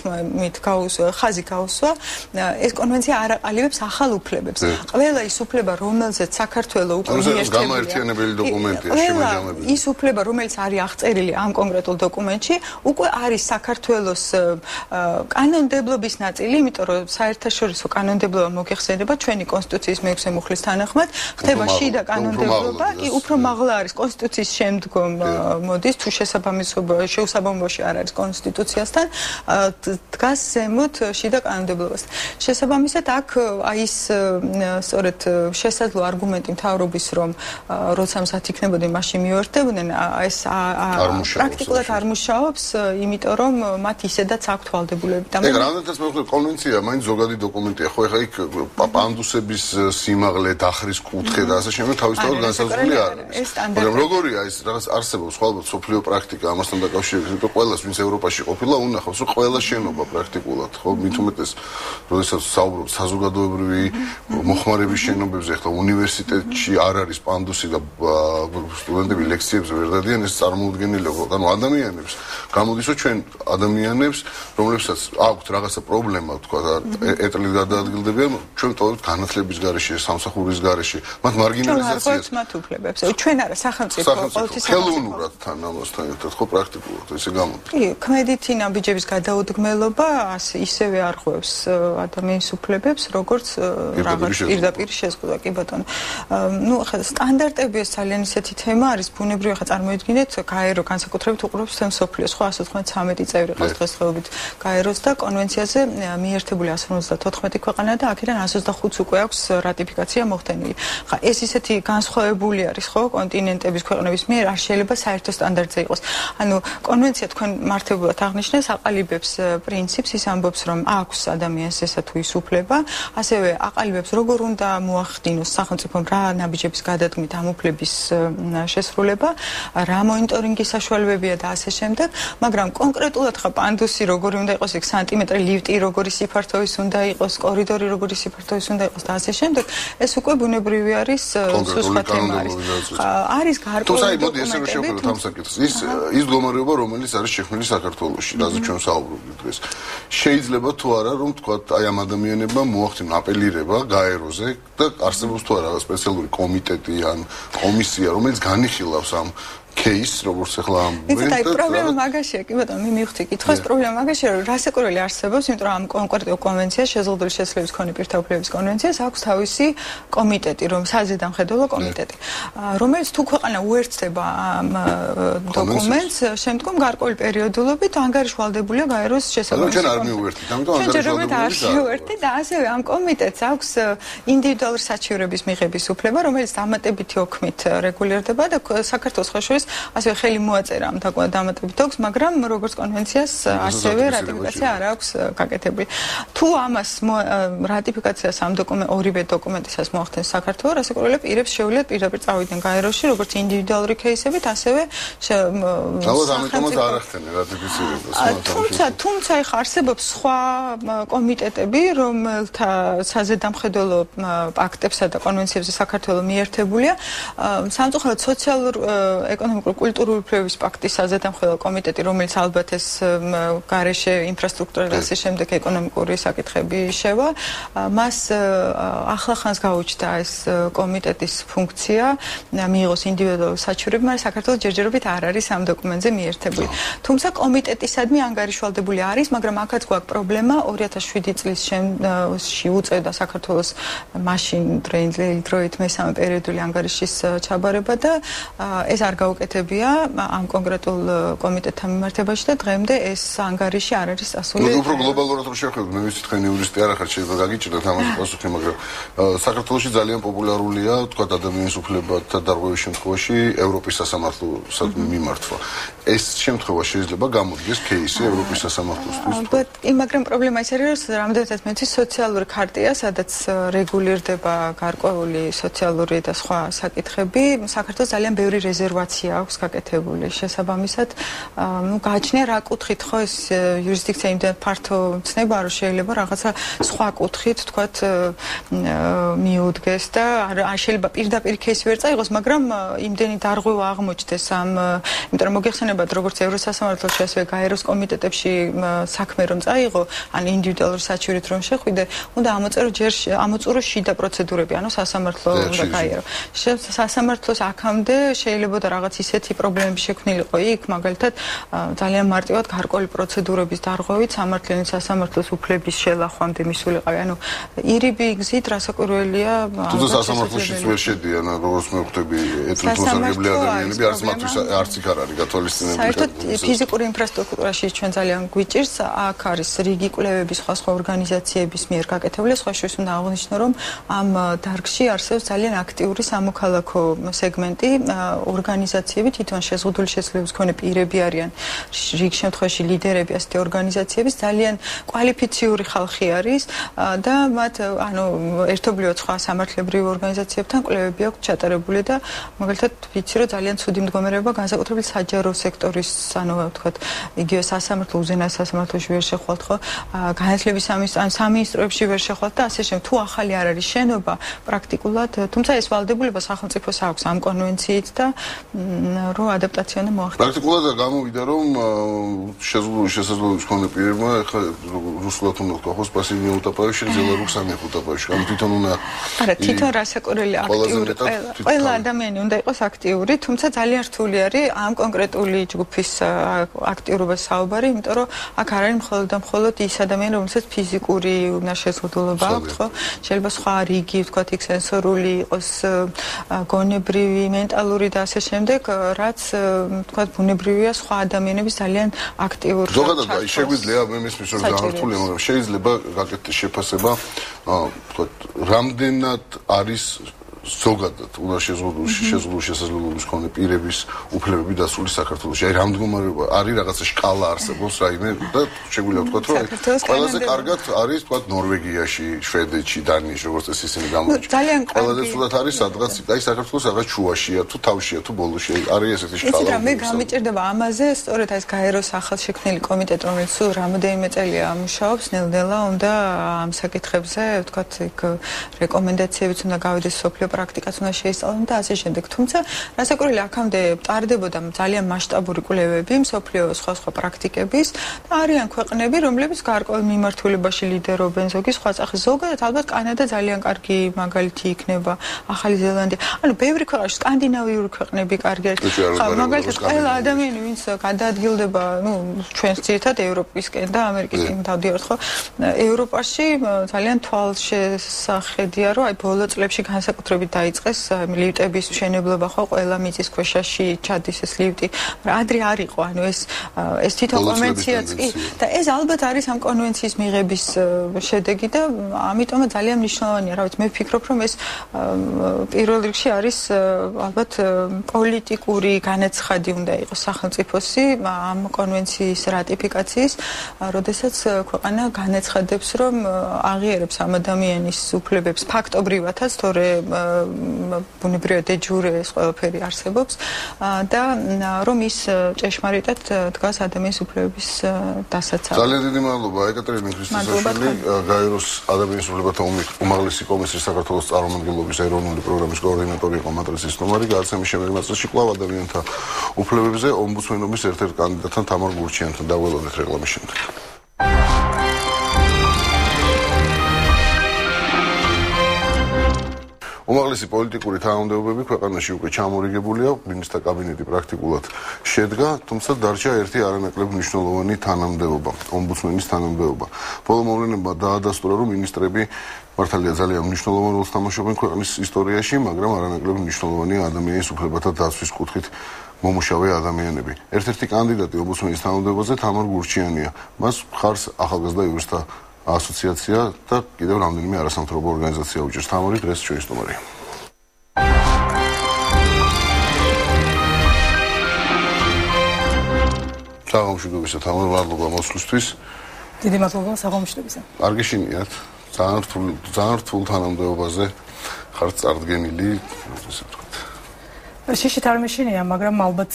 ხაზი გაუსვა, ეს კონვენცია არ აყალიბებს ახალ უფლებებს. ყველა ის უფლება, რომელზეც საქართველოს უკვე მიერთებულია,
გამაერთიანებელი დოკუმენტია, შემაჯამებელი.
ის უფლება, რომელიც არის აღწერილი ამ კონკრეტულ დოკუმენტში, უკვე არის საქართველოს კანონმდებლობის ნაწილი, იმიტომ რომ საერთაშორისო კანონმდებლობა მოგეხსენება ჩვენი კონსტიტუციის მე-6 მუხლის თანახმად, ხდება შიდა კანონმდებლობა, კი უფრო მაღლა არის კონსტიტუციის შემდგომ მოდის, თუ შეუსაბამობაში არ არის კონსტიტუციასთან, დგას ზემოთ შიდა კანონმდებლობასთან. შესაბამისად, აქ ის სწორედ შესაძლო არგუმენტი მთავრობის, რომ როცა მზად იქნებოდნენ, მაშინ მიუერთდებოდნენ, ეს პრაქტიკულად არ მუშაობს, იმიტომ რომ მათ ისედაც აქვთ ვალდებულებები.
რამდენადაც მე ვხვდები, კონვენცია მაინც ზოგადი დოკუმენტია, ხო, ეხლა იქ პანდუსების სიმაღლე, დახრის კუთხე და ასე შემდეგ თავისთავად განსაზღვრული არ არის. მაგრამ როგორია ეს რაღაც არსებობს ხო ალბათ სოფლიო პრაქტიკა ამასთან დაკავშირებით, იმიტომ ყველას ვინც ევროპაში ყოფილა, უნახავს, რომ ყველა შენობა პრაქტიკულად, ხო, მით უმეტეს, როდესაც საუბრობთ საზოგადოებრივი მოხმარების შენობებზე, ახლა უნივერსიტეტში არ არის პანდუსი და სტუდენტები ლექციებზე ვერ დადიან, ეს წარმოუდგენელია, ანუ ადამიანებს გამოდის, რომ ჩვენ ადამიანებს, რომლებსაც აქვთ რაღაცა პრობლემა, თქვა და ეტლით გადაადგილდებიან, ჩვენ ვტოვებთ განათლების გარეშე, სამსახურის გარეშე, მათ მარგინალიზაციას
მათ უფლებებს. ჩვენ არა სახელმწიფო, ყოველთვის
ხელოვნურად თან ამასთან ერთად ხო პრაქტიკულად ესე გამოდის.
კი, ქმედითი ნაბიჯების გადაუდგმელობა ისევე არღვევს ადამიანის უფლებებს, როგორც რაღაც პირდაპირ შეზღუდვა, კი ბატონო. ახლა სტანდარტები ეს ძალიან ისეთი თემა არის, ბუნებრივია ხა წარმოიდგინეთ, გაერო განსაკუთრებით უყურებს თემ სოფლიოს, ხო 193 წევრი ყავს დღესდღეობით გაეროს და კონვენციაზე მიერთებული 154 ქვეყანა და აქედან 125-ს უკვე აქვს რატიფიკაცია მოხდენილი. ხა ეს ისეთი განსხვავებული არის, ხო, კონტინენტების ქვეყნების მიერ არ შეიძლება საერთო სტანდარტზე იყოს. ანუ კონვენცია თქვენ მართებულად აღნიშნეს, აყალიბებს პრინციპს, ის ამბობს, რომ აქვს ადამიანს ესა თუ ის უფლება, ასევე აყალიბებს როგორ უნდა მოახდინოს სახელმწიფომ რა ნაბიჯების გადადგმით ამ უფლების შესრულება იცვლება, რა მონიტორინგის საშუალებებია და ასე შემდეგ, მაგრამ კონკრეტულად ხა პანდუსი როგორი უნდა იყოს, იქ სანტიმეტრი ლიფტი როგორი სიფართოვის უნდა იყოს, კორიდორი როგორი სიფართოვის უნდა იყოს და ასე შემდეგ, ეს უკვე ბუნებრივი არის სხვა თემა არის. არის გარკვეული დოკუმენტები
ამ საკითხს. ის მდგომარეობა, რომელიც არის შექმნილი საქართველოში, რაზე ჩვენ საუბრობთ დღეს. შეიძლება თუ არა, რომ თქვა აი ამ ადამიანებმა მოახდინონ აპელირება გაეროზე და არსებობს თუ არა სპეციალური კომიტეტი ან კომისია, რომელიც განიხილავს ამ case, როგორც ახლა
ამბობენ და პრობლემა მაგაშია, კი ბატონო, მივხვდი კითხოს, პრობლემა მაგაშია, რომ რასაკვირველი არსებობს, იმიტომ რომ ამ კონკრეტულ კონვენციას, შეზღუდული შესაძლებლობის მქონე პირთა უფლებების კონვენციას აქვს თავისი კომიტეტი, რომ საზედამხედველო კომიტეტი, რომელიც თუ ქვეყანა უერთდება ამ დოკუმენტს, შემდგომ გარკვეული პერიოდულობით ანგარიშვალდებულია გაეროს შესაბამისი.
ჩვენ არ მივუერთდით, ამიტომ
ანგარიშვალდებული და ასევე ამ კომიტეტს აქვს ინდივიდუალური საჩივრების მიღების უფლება, რომელიც დამატებითი ოქმით რეგულირდება და საქართველოს ხელშეუხლოს ასევე ხელი მოაწერა ამ დამატებით ოქს, მაგრამ როგორც კონვენციას ასევე რატიფიკაცია არ აქვს გაკეთებული. თუ ამას რატიფიკაციას ამ ორივე დოკუმენტისას მოახდენს საქართველო, რასაკვირველია პირებს შეუძლიათ პირდაპირ წავიდნენ გაეროში, როგორც ინდივიდუალური кейსებით, ასევე
ამიტომაც არ ახდენენ რატიფიცირებას.
თუმცა ეხა არსებობს სხვა კომიტეტები, რომელთა საზედამხედველო აქტებსა და კონვენციებზე საქართველო მიერთებულია. სამწუხაროდ სოციალურ ეკონომიკურ-კულტურული უფლებების პაქტის საზედამხედველო კომიტეტი, რომელიც ალბათ ეს გარეშე ინფრასტრუქტურა და ასე შემდეგ ეკონომიკური საკითხები შევა, მას ახლახანს გაუჩნდა ეს კომიტეტის ფუნქცია, მიიღოს ინდივიდუალური საჩივრები, მაგრამ საქართველოს ჯერჯერობით არ არის ამ დოკუმენტზე მიერთებული. თუმცა კომიტეტისადმი ანგარიშვალდებული არის, მაგრამ აქაც გვაქვს პრობლემა 2007 წლის შემში უწევდა საქართველოს მაშინ დროით მესამე პერიოდული ანგარიშის ჩაბარება და ეს არ გაუკეთებია ამ კონკრეტულ კომიტეტთან მიმართებაში და დღემდე ეს ანგარიში არ არის წასული.
უფრო გლობალურად რომ შევხედოთ, მე ვიცი თქვენ იურისტი არ ახართ, შეიძლება გაგიჭირდეთ ამაზე პასუხი, მაგრამ საქართველოში ძალიან პოპულარულია, თქვა ადამიანის უფლებათა დარღვევის შემთხვევაში ევროპის სასამართლოსთან მიმართვა. ეს შემთხვევა შეიძლება გამოდგეს кейსი ევროპის სასამართლოსთვის.
მაგრამ პრობლემა ის არის, რომ რამდენადაც მე ვიცი, სოციალური ქარტია, სადაც რეგულირდება გარკვეული სოციალური და სხვა საკითხები, საქართველოს ძალიან ბევრი რეზერვაცია აქვს გაკეთებული. შესაბამისად, გააჩნია რა კუთხით ხო ეს იურისდიქცია იმდენად ფართო ცნება, რომ შეიძლება რაღაცა სხვა კუთხით, თქვათ, მიუდგეს და შეიძლება პირდაპირ кейსი ვერ წაიღოს, მაგრამ იმდენი დარღვევა აღმოჩნდეს ამ, იმიტომ რომ მოგეხსენებათ, როგორც ევროსასამართლოში, ასევე გაეროს კომიტეტებში საქმე რომ წაიღო, ან ინდივიდუალური საჩივრით რომ შეხვიდე, უნდა ამოწურო შიდა პროცედურები, ანუ სასამართლო უნდა გაიარო. სასამართლოს აქამდე შეიძლება და რაღაც ისეთი პრობლემები შექმნილიყო იქ, მაგალითად, ძალიან მარტივად გარკვეული პროცედურების დარღვევით სამართლიანი სასამართლოს უფლების შელახვამდე მისულიყავი. ანუ ირიბი გზით რასაკვირველია,
თუმცა სასამართლოშიც ვერ შედიან, როგორც მე ვხვდები, ეთნიკოსარგებლე ადამიანები, არც იქ არ არის გათვალისწინებული.
საერთოდ ფიზიკური ინფრასტრუქტურაში ჩვენ ძალიან გვიჭირს, აქ არის რიგი კვლევების სხვა ორგანიზაციების მიერ გაკეთებული, სხვა შორის უნდა აღვნიშნო, რომ ამ დარგში არსებობს ძალიან აქტიური სამოქალაქო სეგმენტი, ორგანიზაციები, თვითონ შეზღუდული შესაძლებლობის მქონე პირები არიან, რიგ შემთხვევაში ლიდერები ასეთი ორგანიზაციების, ძალიან კვალიფიციური ხალხი არის და მათ ერთობლივად სხვა სამართლებრივ ორგანიზაციებთან კვლევები აქვს ჩატარებული და მაგალითად ვიცი, რომ ძალიან ცუდი მდგომარეობა განსაკუთრებით საჯარო სექტორის, ვთქვათ, იგივე სასამართლო, უზენაეს სასამართლოში ვერ შეხვალთ ხო, განათლების სამინისტროებში ვერ შეხვალთ და ასე შემდეგ. თუ ახალი არ არის შენობა, პრაქტიკულად, თუმცა ეს ვალდებულება სახელმწიფოს აქვს ამ კონვენციით და რომ ადაპტაცია უნდა მოახდინოს.
პრაქტიკულად გამოვიდა, რომ შეზღუდული შესაძლებლობის მქონე პირებმა ეხლა რუსულად უნდა თქვა, ხო, სპასიბი не утопаю, взяла руксами утопаю. Ამ თვითონ უნდა
არა, თვითონ რასაკვირველი აქტიური ყველა ადამიანი უნდა იყოს აქტიური, თუმცა ძალიან რთული არის ამ კონკრეტული ჯგუფის აქტიურობას საუბარი, იმიტომ რომ აქ არ არის მხოლოდ ის ადამიანი, რომელსაც ფიზიკური შეზღუდულობა აქვს, ხო? შეიძლება სხვა რიგი, ვთქვათ, იქ სენსორული იყოს, გონებრივი, მენტალური და ასე შემდეგ, რაც ვთქვათ, ბუნებრივია სხვა ადამიანების ძალიან აქტიურ
ზოგადად შეგვიძლია მე მისმის რომ დაართულია, მაგრამ შეიძლება გაკეთდეს შეფასება, ვთქვათ, რამდენად არის ზოგადად უნდა შეზღუდული შესაძლებლობის მქონე პირების უფლებები დასული საქართველოში. აი რამ მდგომარეობა არის რაღაცა სკალა არსებობს რაიმე და შეგვიძლია ვთქვათ რომ ყველაზე კარგად არის ვთქვათ ნორვეგიაში, შვედეთში, დანიაში როგორც ეს ისინი გამოიჩინეს. ყველაზე ცუდად არის სადღაც აი საქართველოს რაღაც შუაშია თუ თავშია თუ ბოლოში არის ესეთი სკალა.
იცით რა მე გამიჭირდება ამაზე სწორედ ეს გაეროს ახალშექმნილი კომიტეტი რომელიც სულ რამოდენიმე წელია მუშაობს ნელ-ნელა უნდა ამ საკითხებზე ვთქვათ იქ რეკომენდაციებიც უნდა გავიდეს სოფლიო პრაქტიკაც უნდა შეისწავლონ და ასე შემდეგ. თუმცა რასაკვირველია აქამდე ტარდებოდა ძალიან მასშტაბური კვლევები სოფლიო სხვა პრაქტიკების და არიან ქვეყნები რომლებიც გარკვეულ მიმართულებაში ლიდერობენ ზოგი სხვა სახის ზოგადად ალბათ კანადა ძალიან კარგი მაგალითი იქნება ახალი ზელანდია ანუ ბევრი ქვეყანა სკანდინავიური ქვეყნები კარგი არის მაგალითად ყველა ადამიანი ვინც გადაადგილდება ნუ ჩვენს ძირითადად ევროპისკენ და ამერიკისკენ დავდივართ ხო ევროპაში ძალიან თვალშესახედია რომ აი ბოლო წლებში განსაკუთრებით დაიწყეს ლიფტების მშენებლობა ხო ყველა მიწის ქვეშაში ჩადის ეს ლიფტი მაგრამ ადრე არ იყო ანუ ეს თვითონ კონვენციაც კი და ეს ალბათ არის ამ კონვენციის მიღების შედეგი და ამიტომაც ძალიან მნიშვნელოვანია რა ვიცი მე ვფიქრობ რომ ეს პირველ რიგში არის ალბათ პოლიტიკური განაცხადი უნდა იყოს სახელმწიფოსი ამ კონვენციის რატიფიკაციის როდესაც ქვეყანა განაცხადებს რომ აღიარებს ამ ადამიანის უფლებებს ფაქტობრივადაც თორე ბუნებრივად დე ჯურე ეს ყველაფერი არსებობს და რომ ის ჭეშმარიტად დგას ადამიანის უფლებების დასაცავად.
ძალიან დიდი მადლობა ეკატერინე ქრისტესაშვილი გაეროს ადამიანის უფლებათა უმაღლესი კომისიის საქართველოს წარმომადგენლობის ეროვნული პროგრამის კოორდინატორი იყო მატრიცის ნომარი გადაცემის შემდეგ ნაწილში კვლავ ადამიანთა უფლებებზე ომბუდსმენობის ერთ-ერთ კანდიდატთან თამარ გურჩიანთან დაველოდეთ რეკლამის შემდეგ. უმაღლესი პოლიტიკური თანამდებობები ქვეყანაში უკვე ჩამორიგებულია, მინისტრთა კაბინეტი პრაქტიკულად შედგა, თუმცა დარჩა ერთი არანაკლებ მნიშვნელოვანი თანამდებობა, ომბუდსმენის თანამდებობა. ბოლო მოვლენებმა დაადასტურა, რომ მინისტრები მართალია ძალიან მნიშვნელოვან როლს თამაშობენ ქვეყნის ისტორიაში, მაგრამ არანაკლებ მნიშვნელოვანია ადამიანის უფლებათა დაცვის კუთხით მომუშავე ადამიანები. ერთ-ერთი კანდიდატი ომბუდსმენის თანამდებობაზე თამარ გურჩიანია. მას მხარს ახალგაზრდა იურისტთა ასოციაცია და კიდევ რამდენიმე არასამთავრობო ორგანიზაცია უჭერს. თამარი დღეს ჩვენი სტუმარია. საღამოშიდობისა თამარ მადლობა მოსვლისთვის.
დიდი მადლობა საღამოშიდობისა.
არ გეშინიათ ძალიან რთულ თანამდებობაზე ხართ წარდგენილი ესე ვთქვათ.
შიშით არ მეშინია, მაგრამ ალბათ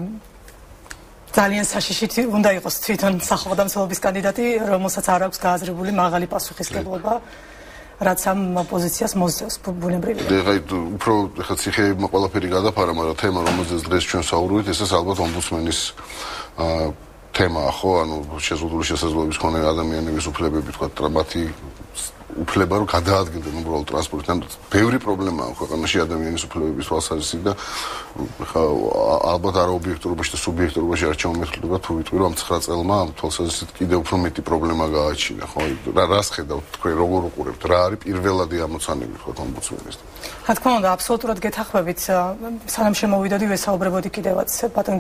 ძალიან საშიშით უნდა იყოს თვითონ სახელმწიფოების კანდიდატი, რომელსაც არ აქვს გააზრებული მაღალი პასუხისმგებლობა, რაც ამ პოზიციას მოსდევს ბუნებრივია.
უფრო ხა ციხეებმა ყველაფერი გადაფარა, მაგრამ თემა, რომელზეც დღეს ჩვენ საუბრობთ, ესეც ალბათ ომბუდსმენის თემაა, ხო, ანუ შეზღუდული შესაძლებლობის მქონე ადამიანების უფლებები, თქვა, მათი უფლება რომ გადაადგილდნენ უბრალოდ ტრანსპორტთან ბევრი პრობლემაა ქვეყანაში ადამიანის უფლებების თვალსაზრისით და ხა ალბათ არა ობიექტურობაში და სუბიექტურობაში არ ჩამომეთვლება თუ ვიტყვი რომ ამ 9 წელმა ამ თვალსაზრისით კიდევ უფრო მეტი პრობლემა გააჩინა ხო რას ხედავთ თქვენ როგორ უყურებთ რა არის პირველადი ამოცანები ხო ომბუდსმენის
რა თქმა უნდა აბსოლუტურად გეთანხმებით სანამ შემოვიდოდი ვესაუბრებოდი კიდევაც ბატონ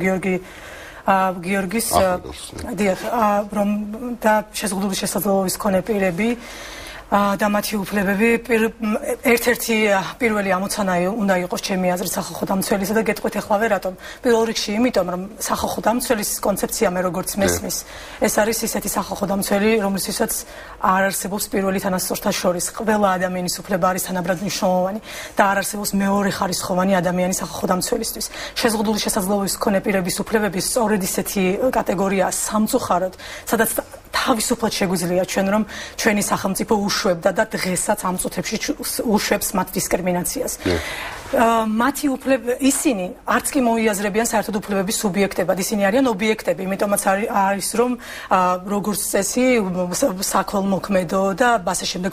გიორგის დიახ რომ და შეზღუდული შესაძლებლობის მქონე პირები და მათი უფლებები ერთ-ერთი პირველი ამოცანა უნდა იყოს ჩემი აზრით სახალხო დამცველისა და გეტყვით ახლავე რატომ პირველ რიგში იმიტომ რომ სახალხო დამცველის კონცეფცია მე როგორც მესმის ეს არის ისეთი სახალხო დამცველი რომლისთვისაც არ არსებობს პირველი თანასწორთა შორის ყველა ადამიანის უფლება არის თანაბრად მნიშვნელოვანი და არ არსებობს მეორე ხარისხოვანი ადამიანი სახალხო დამცველისთვის შეზღუდული შესაძლებლობის მქონე პირების უფლებები სწორედ ისეთი კატეგორიაა სამწუხაროდ სადაც თავისუფლად შეგვიძლია ჩვენ რომ ჩვენი სახელმწიფო უშვებდა და დღესაც ამ წუთებში უშვებს მათ დისკრიმინაციას. მათი უფლებები ისინი არც კი მოიაზრებიან საერთოდ უფლებების სუბიექტებად, ისინი არიან ობიექტები, იმიტომაც არის რომ როგორც წესი საქველმოქმედო და ასე შემდეგ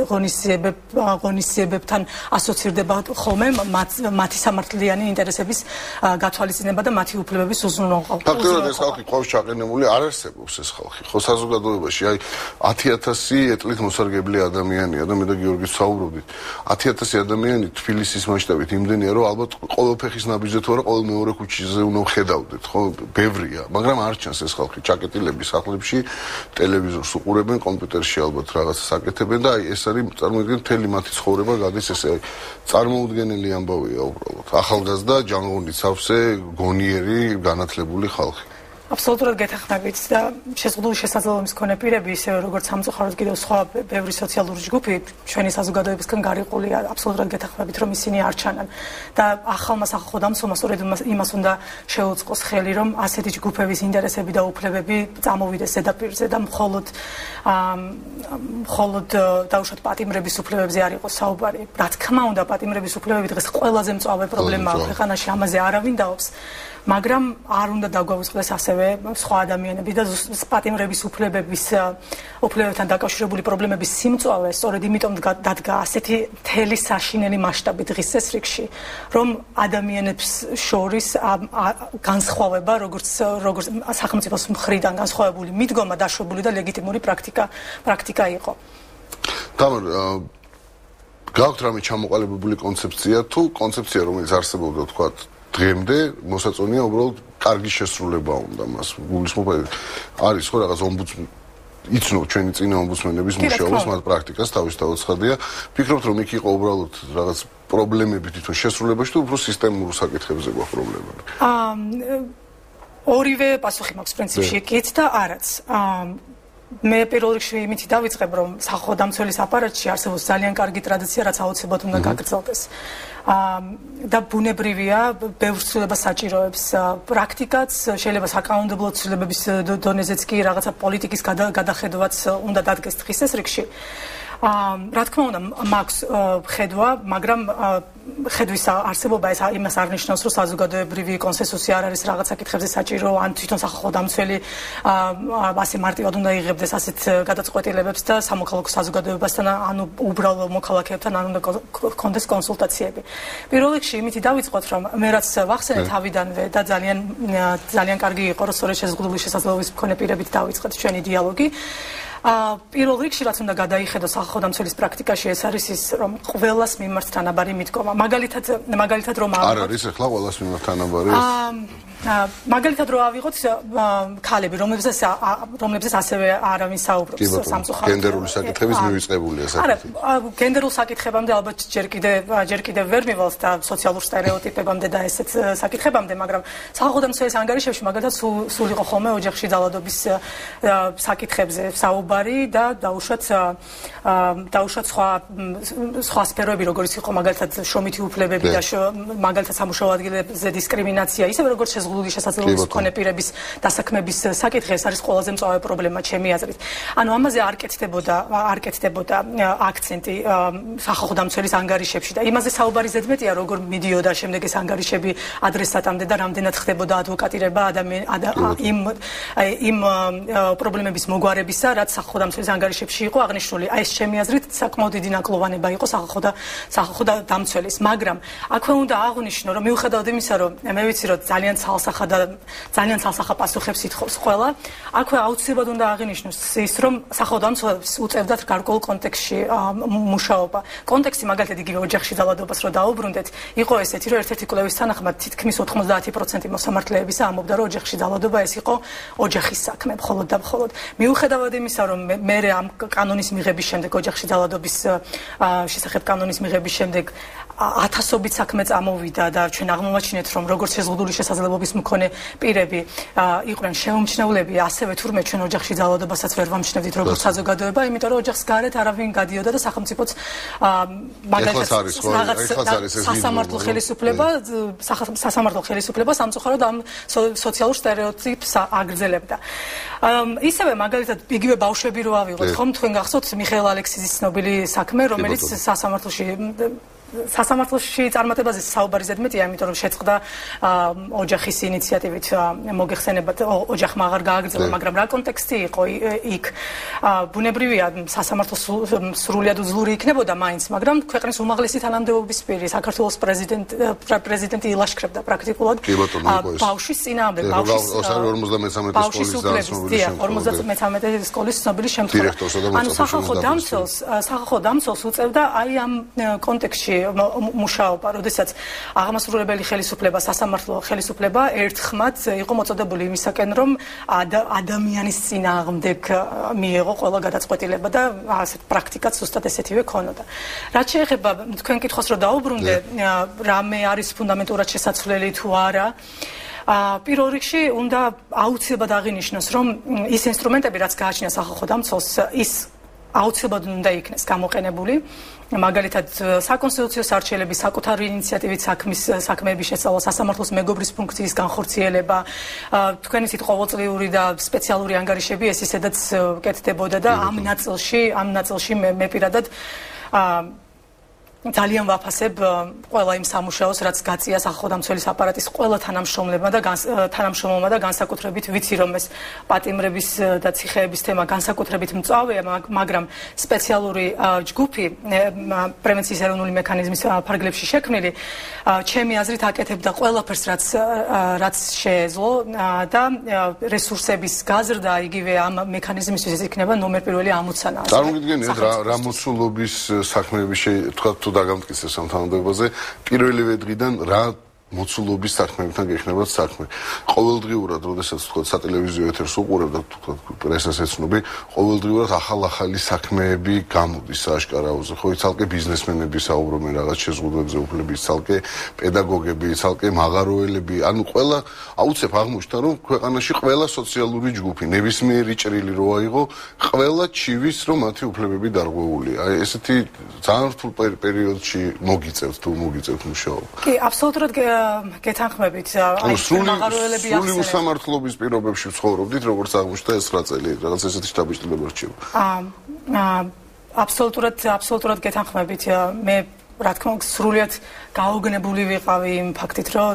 ღონისძიებებთან ასოცირდება ხოლმე მათი სამართლიანი ინტერესების გათვალისწინება და მათი უფლებების უზრუნველყოფა.
ფაქტობრივად ეს ხალხი ყავს ჩაყენებული არ არსებობს ეს ხალხი. ხო საზოგადო საზოგადოებაში. აი 10,000 ეტლით მოსარგებლე ადამიანია და მე და გიორგი საუბრობდით. 10,000 ადამიანი თბილისის მასშტაბით იმდენია, რომ ალბათ ყოველ ფეხის ნაბიჯზე თუ არა ყოველ მეორე ქუჩაზე უნდა ვხედავდეთ, ხო? ბევრია, მაგრამ არ ჩანს ეს ხალხი ჩაკეტილების სახლებში, ტელევიზორს უყურებენ, კომპიუტერში ალბათ რაღაცას აკეთებენ და აი ეს არის წარმოიდგინეთ მთელი მათი ცხოვრება გადის ესე წარმოუდგენელი ამბავია უბრალოდ. ახალგაზრდა ჯანღონით სავსე გონიერი განათლებული ხალხი.
აბსოლუტურად გეთანხმებით და შეზღუდული შესაძლებლობის მქონე პირები ისევე როგორც სამწუხაროდ კიდევ სხვა ბევრი სოციალური ჯგუფი ჩვენი საზოგადოებისგან გარიყულია აბსოლუტურად გეთანხმებით რომ ისინი არ ჩანან და ახალმა სახალხო დამცველმა სწორედ იმას უნდა შეუწყოს ხელი რომ ასეთი ჯგუფების ინტერესები და უფლებები წამოვიდეს ზედაპირზე და მხოლოდ დაუშვათ პატიმრების უფლებებზე არ იყოს საუბარი. Რა თქმა უნდა პატიმრების უფლებები დღეს ყველაზე მწვავე პრობლემაა ქვეყანაში, ამაზე არავინ დაობს. მაგრამ არ უნდა დაგვაუწყდეს ასევე სხვა ადამიანები და პატიმრების უფლებებთან დაკავშირებული პრობლემების სიმწვავე სწორედ იმიტომ დადგა ასეთი მთელი საშინელი მასშტაბი დღის წესრიგში, რომ ადამიანებს შორის განსხვავება, როგორც სახელმწიფოს მხრიდან განსხვავებული მიდგომა დაშვებული და ლეგიტიმური პრაქტიკა იყო.
თამარ, გაქვთ რამე ჩამოყალიბებული კონცეფცია თუ კონცეფცია რომელიც არსებობდა თქვათ დღემდე მოსაწონია უბრალოდ კარგი შესრულება უნდა მას გულისხმობ არის ხო რაღაც იცნობ ჩვენი წინა ომბუდსმენების მუშაობას მათ პრაქტიკას თავისთავად ცხადია ფიქრობთ რომ იქ იყო უბრალოდ რაღაც პრობლემები თვითონ შესრულებაში თუ უფრო სისტემურ საკითხებზე გვაქვს პრობლემები
ორივე პასუხი მაქვს პრინციპში კიც და არაც მე პირველ რიგში იმით დავიწყებ რომ სახალხო დამცველის აპარატში არსებობს ძალიან კარგი ტრადიცია რაც აუცილებლად უნდა გაგრძელდეს და ბუნებრივია ბევრ ცვლილებას საჭიროებს პრაქტიკაც შეიძლება საკანონმდებლო ცვლილებების დონეზეც კი რაღაცა პოლიტიკის გადახედვაც უნდა დადგეს დღის წესრიგში რა თქმა უნდა მაქვს ხედვა მაგრამ ხედვის არსებობა ეს იმას არ ნიშნავს რომ საზოგადოებრივი კონსენსუსი არ არის რაღაც საკითხებზე საჭირო ან თვითონ სახალხო დამცველი ასე მარტივად უნდა იღებდეს ასეთ გადაწყვეტილებებს და სამოქალაქო საზოგადოებასთან ანუ უბრალო მოქალაქეებთან არ უნდა გქონდეს კონსულტაციები. პირველ რიგში იმითი დავიწყოთ რომ მე რაც ვახსენე თავიდანვე და ძალიან კარგი იყო რომ სწორედ შეზღუდული შესაძლებლობის მქონე პირებით დავიწყეთ ჩვენი დიალოგი. პირველ რიგში რაც უნდა გადაიხედოს სახალხო დამცველის პრაქტიკაში ეს არის ის რომ ყველას მიმართ თანაბარი მიდგომა. მაგალითად რომ
არ არის ახლა ყველას მიმართ თანაბარი
მაგალითად რომ ავიღოთ ქალები რომლებზეც ასევე არავინ საუბრობს სამწუხაროდ
გენდერული საკითხების მივიწყებულია
საკითხი. არა გენდერულ საკითხებამდე ალბათ ჯერ კიდევ ვერ მივალთ და სოციალურ სტერეოტიპებამდე და ესეთ საკითხებამდე მაგრამ სახალხო დამცველის ანგარიშებში მაგალითად სულ იყო ხოლმე ოჯახში ძალადობის საკითხებზე საუბარი და დაუშვათ სხვა სფეროები როგორც იყო მაგალითად შრომითი უფლებები და მაგალითად სამუშაო ადგილებზე დისკრიმინაცია ისევე როგორც შეზღუდული შესაძლებლობის მქონე პირების დასაქმების საკითხი ეს არის ყველაზე მწვავე პრობლემა ჩემი აზრით. ანუ ამაზე არ კეთდებოდა აქცენტი სახალხო დამცველის ანგარიშებში და იმაზე საუბარი ზედმეტია როგორ მიდიოდა შემდეგ ეს ანგარიშები ადრესატამდე და რამდენად ხდებოდა ადვოკატირება იმ პრობლემების მოგვარებისა რაც სახალხო დამცველის ანგარიშებში იყო აღნიშნული. აი ეს ჩემი აზრით საკმაოდ დიდი ნაკლოვანება იყო სახალხო დამცველის, მაგრამ აქვე უნდა აღვნიშნო რომ მიუხედავად იმისა რომ მე ვიცი რომ ძალიან ცალსახა პასუხებს ითხოვს ყველა. აქვე აუცილებლად უნდა აღინიშნოს ის, რომ სახალხო დამცველს უწევდათ გარკვეულ კონტექსტში მუშაობა. კონტექსტი მაგალითად იგივე ოჯახში ძალადობას რო დაუბრუნდეთ, იყო ესეთი, რომ ერთ-ერთი კვლევის თანახმად თითქმის 90% მოსამართლეებისა ამბობდა, რომ ოჯახში ძალადობა ეს იყო ოჯახის საქმე, მხოლოდ და მხოლოდ. მიუხედავად იმისა, რომ მე ამ კანონის მიღების შემდეგ ოჯახში ძალადობის შესახებ კანონის მიღების შემდეგ ათასობით საქმე წამოვიდა და ჩვენ აღმოვაჩინეთ, რომ როგორც შეზღუდული შესაძლებლობის მქონე პირები იყვნენ შეუმჩნევლები, ასევე თურმე ჩვენ ოჯახში ძალადობასაც ვერ ვამჩნევდით როგორც საზოგადოება, იმიტომ რომ ოჯახს გარეთ არავინ გადიოდა და სახელმწიფოც მაგალითად სასამართლო ხელისუფლება სამწუხაროდ ამ სოციალურ სტერეოტიპს აგრძელებდა. ისევე მაგალითად იგივე ბავშვები რო ავიღოთ, ხომ თქვენ გახსოვთ მიხეილ ალექსიძის ცნობილი საქმე, რომელიც სასამართლოში სასამართლოში წარმატებაზე საუბარი ზედმეტია, იმიტომ რომ შეწყდა ოჯახის ინიციატივით მოგეხსენებათ, ოჯახმა აღარ გააგრძელა, მაგრამ რა კონტექსტი იყო იქ? ბუნებრივია, სასამართლო სრულიად უძლური იქნებოდა მაინც, მაგრამ ქვეყნის უმაღლესი თანამდებობის პირი, საქართველოს პრეზიდენტი ილაშქრებდა პრაქტიკულად ბავშვის წინააღმდეგ, ბავშვის უფლების 53 სკოლის ცნობილი შემთხვევა. ანუ სახალხო დამცველს უწევდა აი ამ კონტექსტში მუშაობა, როდესაც აღმასრულებელი ხელისუფლება, სასამართლო ხელისუფლება ერთხმად იყო მოწოდებული იმისაკენ, რომ ადამიანის წინააღმდეგ მიეღო ყველა გადაწყვეტილება და ასეთ პრაქტიკაც ზუსტად ესეთივე ქონოდა. რაც შეეხება თქვენ კითხვას, რომ დაუბრუნდე, რამე არის ფუნდამენტურად შესაძლებელი თუ არა, პირველ რიგში უნდა აუცილებლად აღინიშნოს, რომ ის ინსტრუმენტები, რაც გააჩნია სახალხო დამცველს, ის აუცილებლად უნდა იქნეს გამოყენებული. მაგალითად, საკონსტიტუციო სარჩელების საკუთარი ინიციატივით საქმეების შესწავლა, სასამართლოს მეგობრის ფუნქციის განხორციელება, თქვენი თვით ყოველწლიური და სპეციალური ანგარიშები ეს ისედაც კეთდებოდა და ამ ნაწილში მე პირადად ძალიან ვაფასებ ყველა იმ სამუშაოს, რაც გაწია სახალხო დამცველის აპარატის ყველა თანამშრომლმა და განსაკუთრებით ვიცი, რომ ეს პატიმრების და ციხეების თემა განსაკუთრებით მწვავეა, მაგრამ სპეციალური ჯგუფი პრევენციის ეროვნული მექანიზმის ფარგლებში შექმნილი, ჩემი აზრით აკეთებდა ყველაფერს, რაც შეეძლო და რესურსების გაზრდა იგივე ამ მექანიზმისთვის ეს იქნება ნომერ პირველი ამოცანა.
წარმოგიდგენიათ რა მოცულობის საქმეები თქვა დაგამტკიცეს ამ თანამდებობაზე პირველივე დღიდან რა მოცულობის საქმეებთან გექნებათ საქმე. ყოველდღიურად, როდესაც თქვა სატელევიზიო ეთერს უყურებ და თქვა პრესას ეცნობი, ყოველდღიურად ახალი საქმეები გამოდის სააშკარაოზე. ხო, ცალკე ბიზნესმენები საუბრობენ რაღაც შეზღუდვებზე, უფლების, ცალკე პედაგოგები, ცალკე მაღაროელები, ანუ ყველა აუცილებლად აღმოჩნდა, რომ ქვეყანაში ყველა სოციალური ჯგუფი, ნებისმიერი ჭრილი რო აიღო, ყველა ჩივის, რომ მათი უფლებები დარღვეულია. აი ესეთი ძალიან რთულ პერიოდში მოგიწევთ მუშაობა.
კი, აბსოლუტურად გეთანხმებით, აი მაღაროელები ახსენეთ.
სრული უსამართლობის პირობებში ცხოვრობდით, როგორც აღმოჩნდა ეს 9 წელი, რაღაც ესეთი შთაბეჭდილება რჩება.
აბსოლუტურად გეთანხმებით. მე რა თქმა უნდა სრულიად გაუგნებული ვიყავი იმ ფაქტით, რომ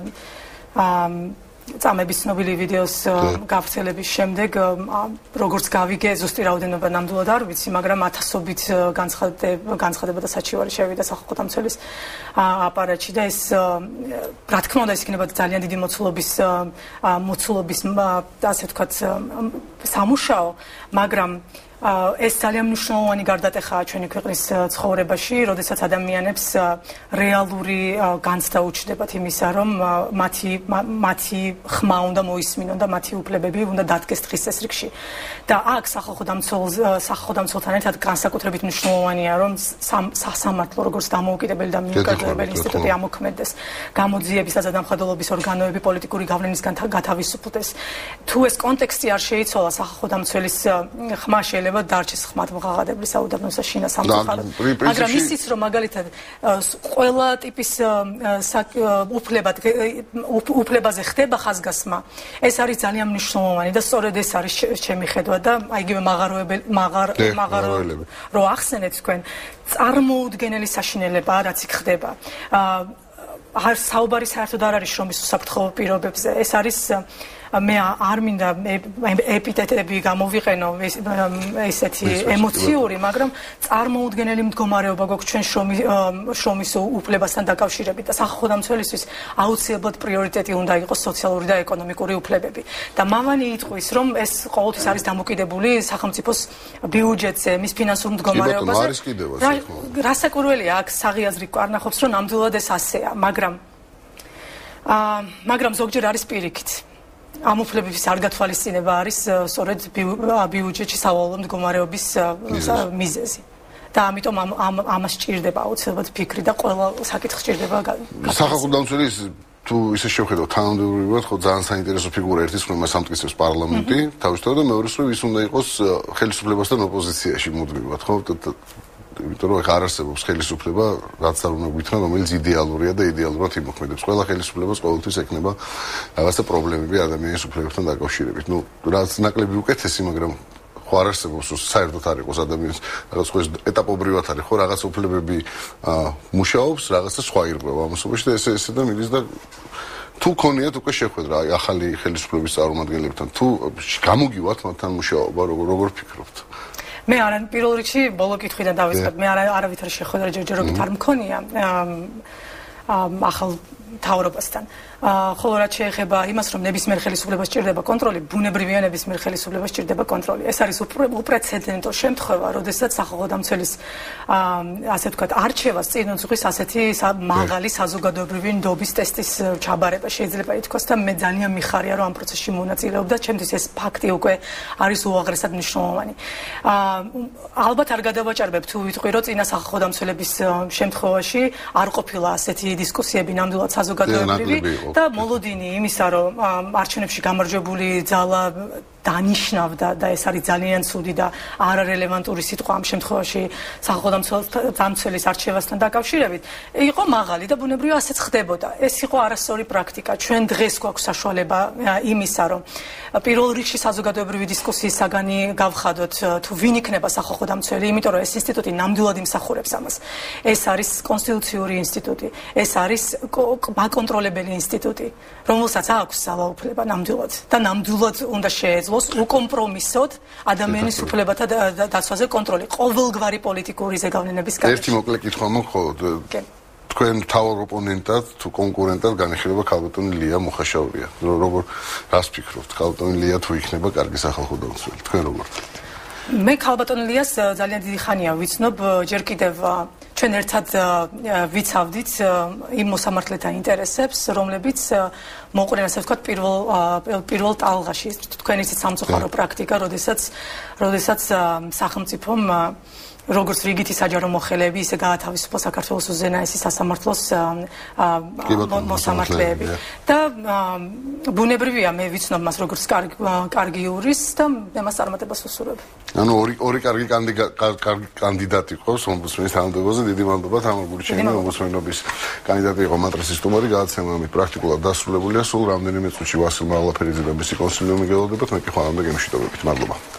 წამების ცნობილი ვიდეოს გავრცელების შემდეგ როგორც გავიგე ზუსტი რაოდენობა ნამდვილად არ ვიცი, მაგრამ ათასობით განცხადება და საჩივარი შევიდა სახალხო დამცველის აპარატში და ეს რა თქმა უნდა ეს იქნება ძალიან დიდი მოცულობის ასე ვთქვათ სამუშაო, მაგრამ ეს ძალიან მნიშვნელოვანი გარდატეხაა ჩვენი ქვეყნის ცხოვრებაში, როდესაც ადამიანებს რეალური განცდა უჩნდებათ იმისა, რომ მათი ხმა უნდა მოისმინონ და მათი უფლებები უნდა დადგეს დღის წესრიგში. და აქ სახალხო დამცველთან ერთად განსაკუთრებით მნიშვნელოვანია, რომ სასამართლო როგორც დამოუკიდებელი და მიუკიდებელი ინსტიტუტი ამოქმედდეს, გამოძიების და ზედამხედველობის ორგანოები პოლიტიკური გავლენისგან გათავისუფლდეს. თუ ეს კონტექსტი არ შეიცვალა, სახალხო დამცველის ხმა შეიძლება დარჩეს ხმად მღაღადებლის საუდაბნოს და შინას სამწუხაროდ. მაგრამ ისიც რომ მაგალითად ყველა ტიპის უფლებაზე ხდება ხაზგასმა, ეს არის ძალიან მნიშვნელოვანი და სწორედ ეს არის ჩემი ხედვა და აიგივე მაღაროელები რო ახსენეთ თქვენ, წარმოუდგენელი საშინელებაა რაც იქ ხდება. საუბარი საერთოდ არ არის შრომის უსაფრთხო პირობებზე, ეს არის მე არ მინდა ეპიტეტები გამოვიყენო ესეთი ემოციური, მაგრამ წარმოუდგენელი მდგომარეობა გვაქვს ჩვენ შრომის უფლებასთან დაკავშირებით და სახალხო დამცველისთვის აუცილებლად პრიორიტეტი უნდა იყოს სოციალური და ეკონომიკური უფლებები. და მავანი იტყვის, რომ ეს ყოველთვის არის დამოკიდებული სახელმწიფოს ბიუჯეტზე, მის ფინანსურ მდგომარეობაზე. რასაკვირველია, აქ საღიაზრი კარნახობს, რომ ნამდვილად ეს ასეა, მაგრამ ზოგჯერ არის პირიქით. ამ უფლებების არ გათვალისწინება არის სწორედ ბიუჯეტში სავალალო მდგომარეობის მიზეზი. და ამიტომ ამას სჭირდება აუცილებლად ფიქრი და ყველა საკითხს სჭირდება.
სახალხო დამცველის თუ ისე შევხედავ თანამდებობრივად, ხო ძალიან საინტერესო ფიგურა ერთის მხრივ მას ამტკიცებს პარლამენტი, თავისთავად და მეორეს მხრივ ის უნდა იყოს ხელისუფლებასთან ოპოზიციაში მუდმივად, ხო? იმიტომ რომ არ არსებობს ხელისუფლება, რაც არ უნდა გვითხრა, რომელიც იდეალურია და იდეალურად იმოქმედებს. ყველა ხელისუფლებას ყოველთვის ექნება რაღაცა პრობლემები ადამიანის უფლებებთან დაკავშირებით. რაც ნაკლები უკეთესი, მაგრამ ხო არ არსებობს საერთოდ არ იყოს ადამიანს რაღაც ხო ეტაპობრივად არის ხო რაღაც უფლებები მუშაობს რაღაცა სხვა ირღვევა ამასობაში და ესე და მიდის და თუ ქონიათ უკვე შეხვედრა აი ახალი ხელისუფლების წარმომადგენლებთან თუ გამოგივათ მათთან მუშაობა როგორ ფიქრობთ
მე პირველ რიგში ბოლო კითხვიდან დავიწყებ მე არავითარ შეხვედრა ჯერჯერობით არ მქონია ახალ თავრობასთან ხოლო რაც შეეხება იმას რომ ნებისმიერ ხელისუფლებას სჭირდება კონტროლი ბუნებრივია ნებისმიერ ხელისუფლებას სჭირდება კონტროლი ეს არის უპრეცედენტო შემთხვევა როდესაც სახალხო დამცველის ასე ვთქვათ არჩევას წინ უძღვის ასეთი მაღალი საზოგადოებრივი ნდობის ტესტის ჩაბარება შეიძლება ითქვას და მე ძალიან მიხარია რომ ამ პროცესში მონაწილეობდა ჩემთვის ეს ფაქტი უკვე არის უაღრესად მნიშვნელოვანი ალბათ არ გადავაჭარბებ თუ ვიტყვი რომ წინა სახალხო დამცველების შემთხვევაში არ ყოფილა ასეთი დისკუსიები ნამდვილად საზოგადოებრივი და მოლოდინი იმისა რომ არჩევნებში გამარჯვებული ძალა დანიშნავდა და ეს არის ძალიან ცუდი და არარელევანტური სიტყვა ამ შემთხვევაში სახალხო დამცველის არჩევასთან დაკავშირებით იყო მაღალი და ბუნებრივია ასეც ხდებოდა ეს იყო არასწორი პრაქტიკა ჩვენ დღეს გვაქვს საშუალება იმისა რომ პირველ რიგში საზოგადოებრივი დისკუსიის საგანი გავხადოთ თუ ვინ იქნება სახალხო დამცველი იმიტომ რომ ეს ინსტიტუტი ნამდვილად იმსახურებს ამას ეს არის კონსტიტუციური ინსტიტუტი ეს არის ბაკონტროლებელი ინსტიტუტი რომელსაც აქვს ძალაუფლება ნამდვილად და ნამდვილად უნდა შეეძლოს უკომპრომისოდ ადამიანის უფლებათა დაცვაზე კონტროლი ყოველგვარი პოლიტიკური ზეგავლენების გარშემო.
ერთი მოკლე კითხვა მოხდოთ. თქვენ თავარ ოპონენტად თუ კონკურენტად განიხილება ქალბატონი ლია მუხაშაურია. როგორ რას ფიქრობთ? ქალბატონი ლია თუ იქნება კარგი სახალხო დამცველი? თქვენ როგორ?
მე ქალბატონ ლიას ძალიან დიდი ხანია ვიცნობ ჯერ კიდევ ჩვენ ერთად ვიცავდით იმ მოსამართლეთა ინტერესებს რომლებიც მოყვნენ ასე ვთქვათ პირველ ტალღაში თქვენ იცით სამწუხარო პრაქტიკა როდესაც სახელმწიფომ როგორც რიგითი საჯარო მოხელეები ისე გაათავისუფლა საქართველოს უზენაესი სასამართლოს მოსამართლეები და ბუნებრივია მე ვიცნობ მას როგორც კარგი იურისტს და მე მას წარმატებას ვუსურვებ.
ანუ ორი კარგი კანდიდატი ყავს ომბუდსმენის თანამდებობაზე დიდი მადლობა თამარ გურჩელიძე ომბუდსმენობის კანდიდატი იყო მატრასის სტუმარი გადაცემა პრაქტიკულად დასრულებულია სულ რამდენიმე წუთში ვასილ მაღლაფერიძე და მისი კონსილიუმი გელოდებათ მე კი ხვალამდე გემშვიდობებით მადლობა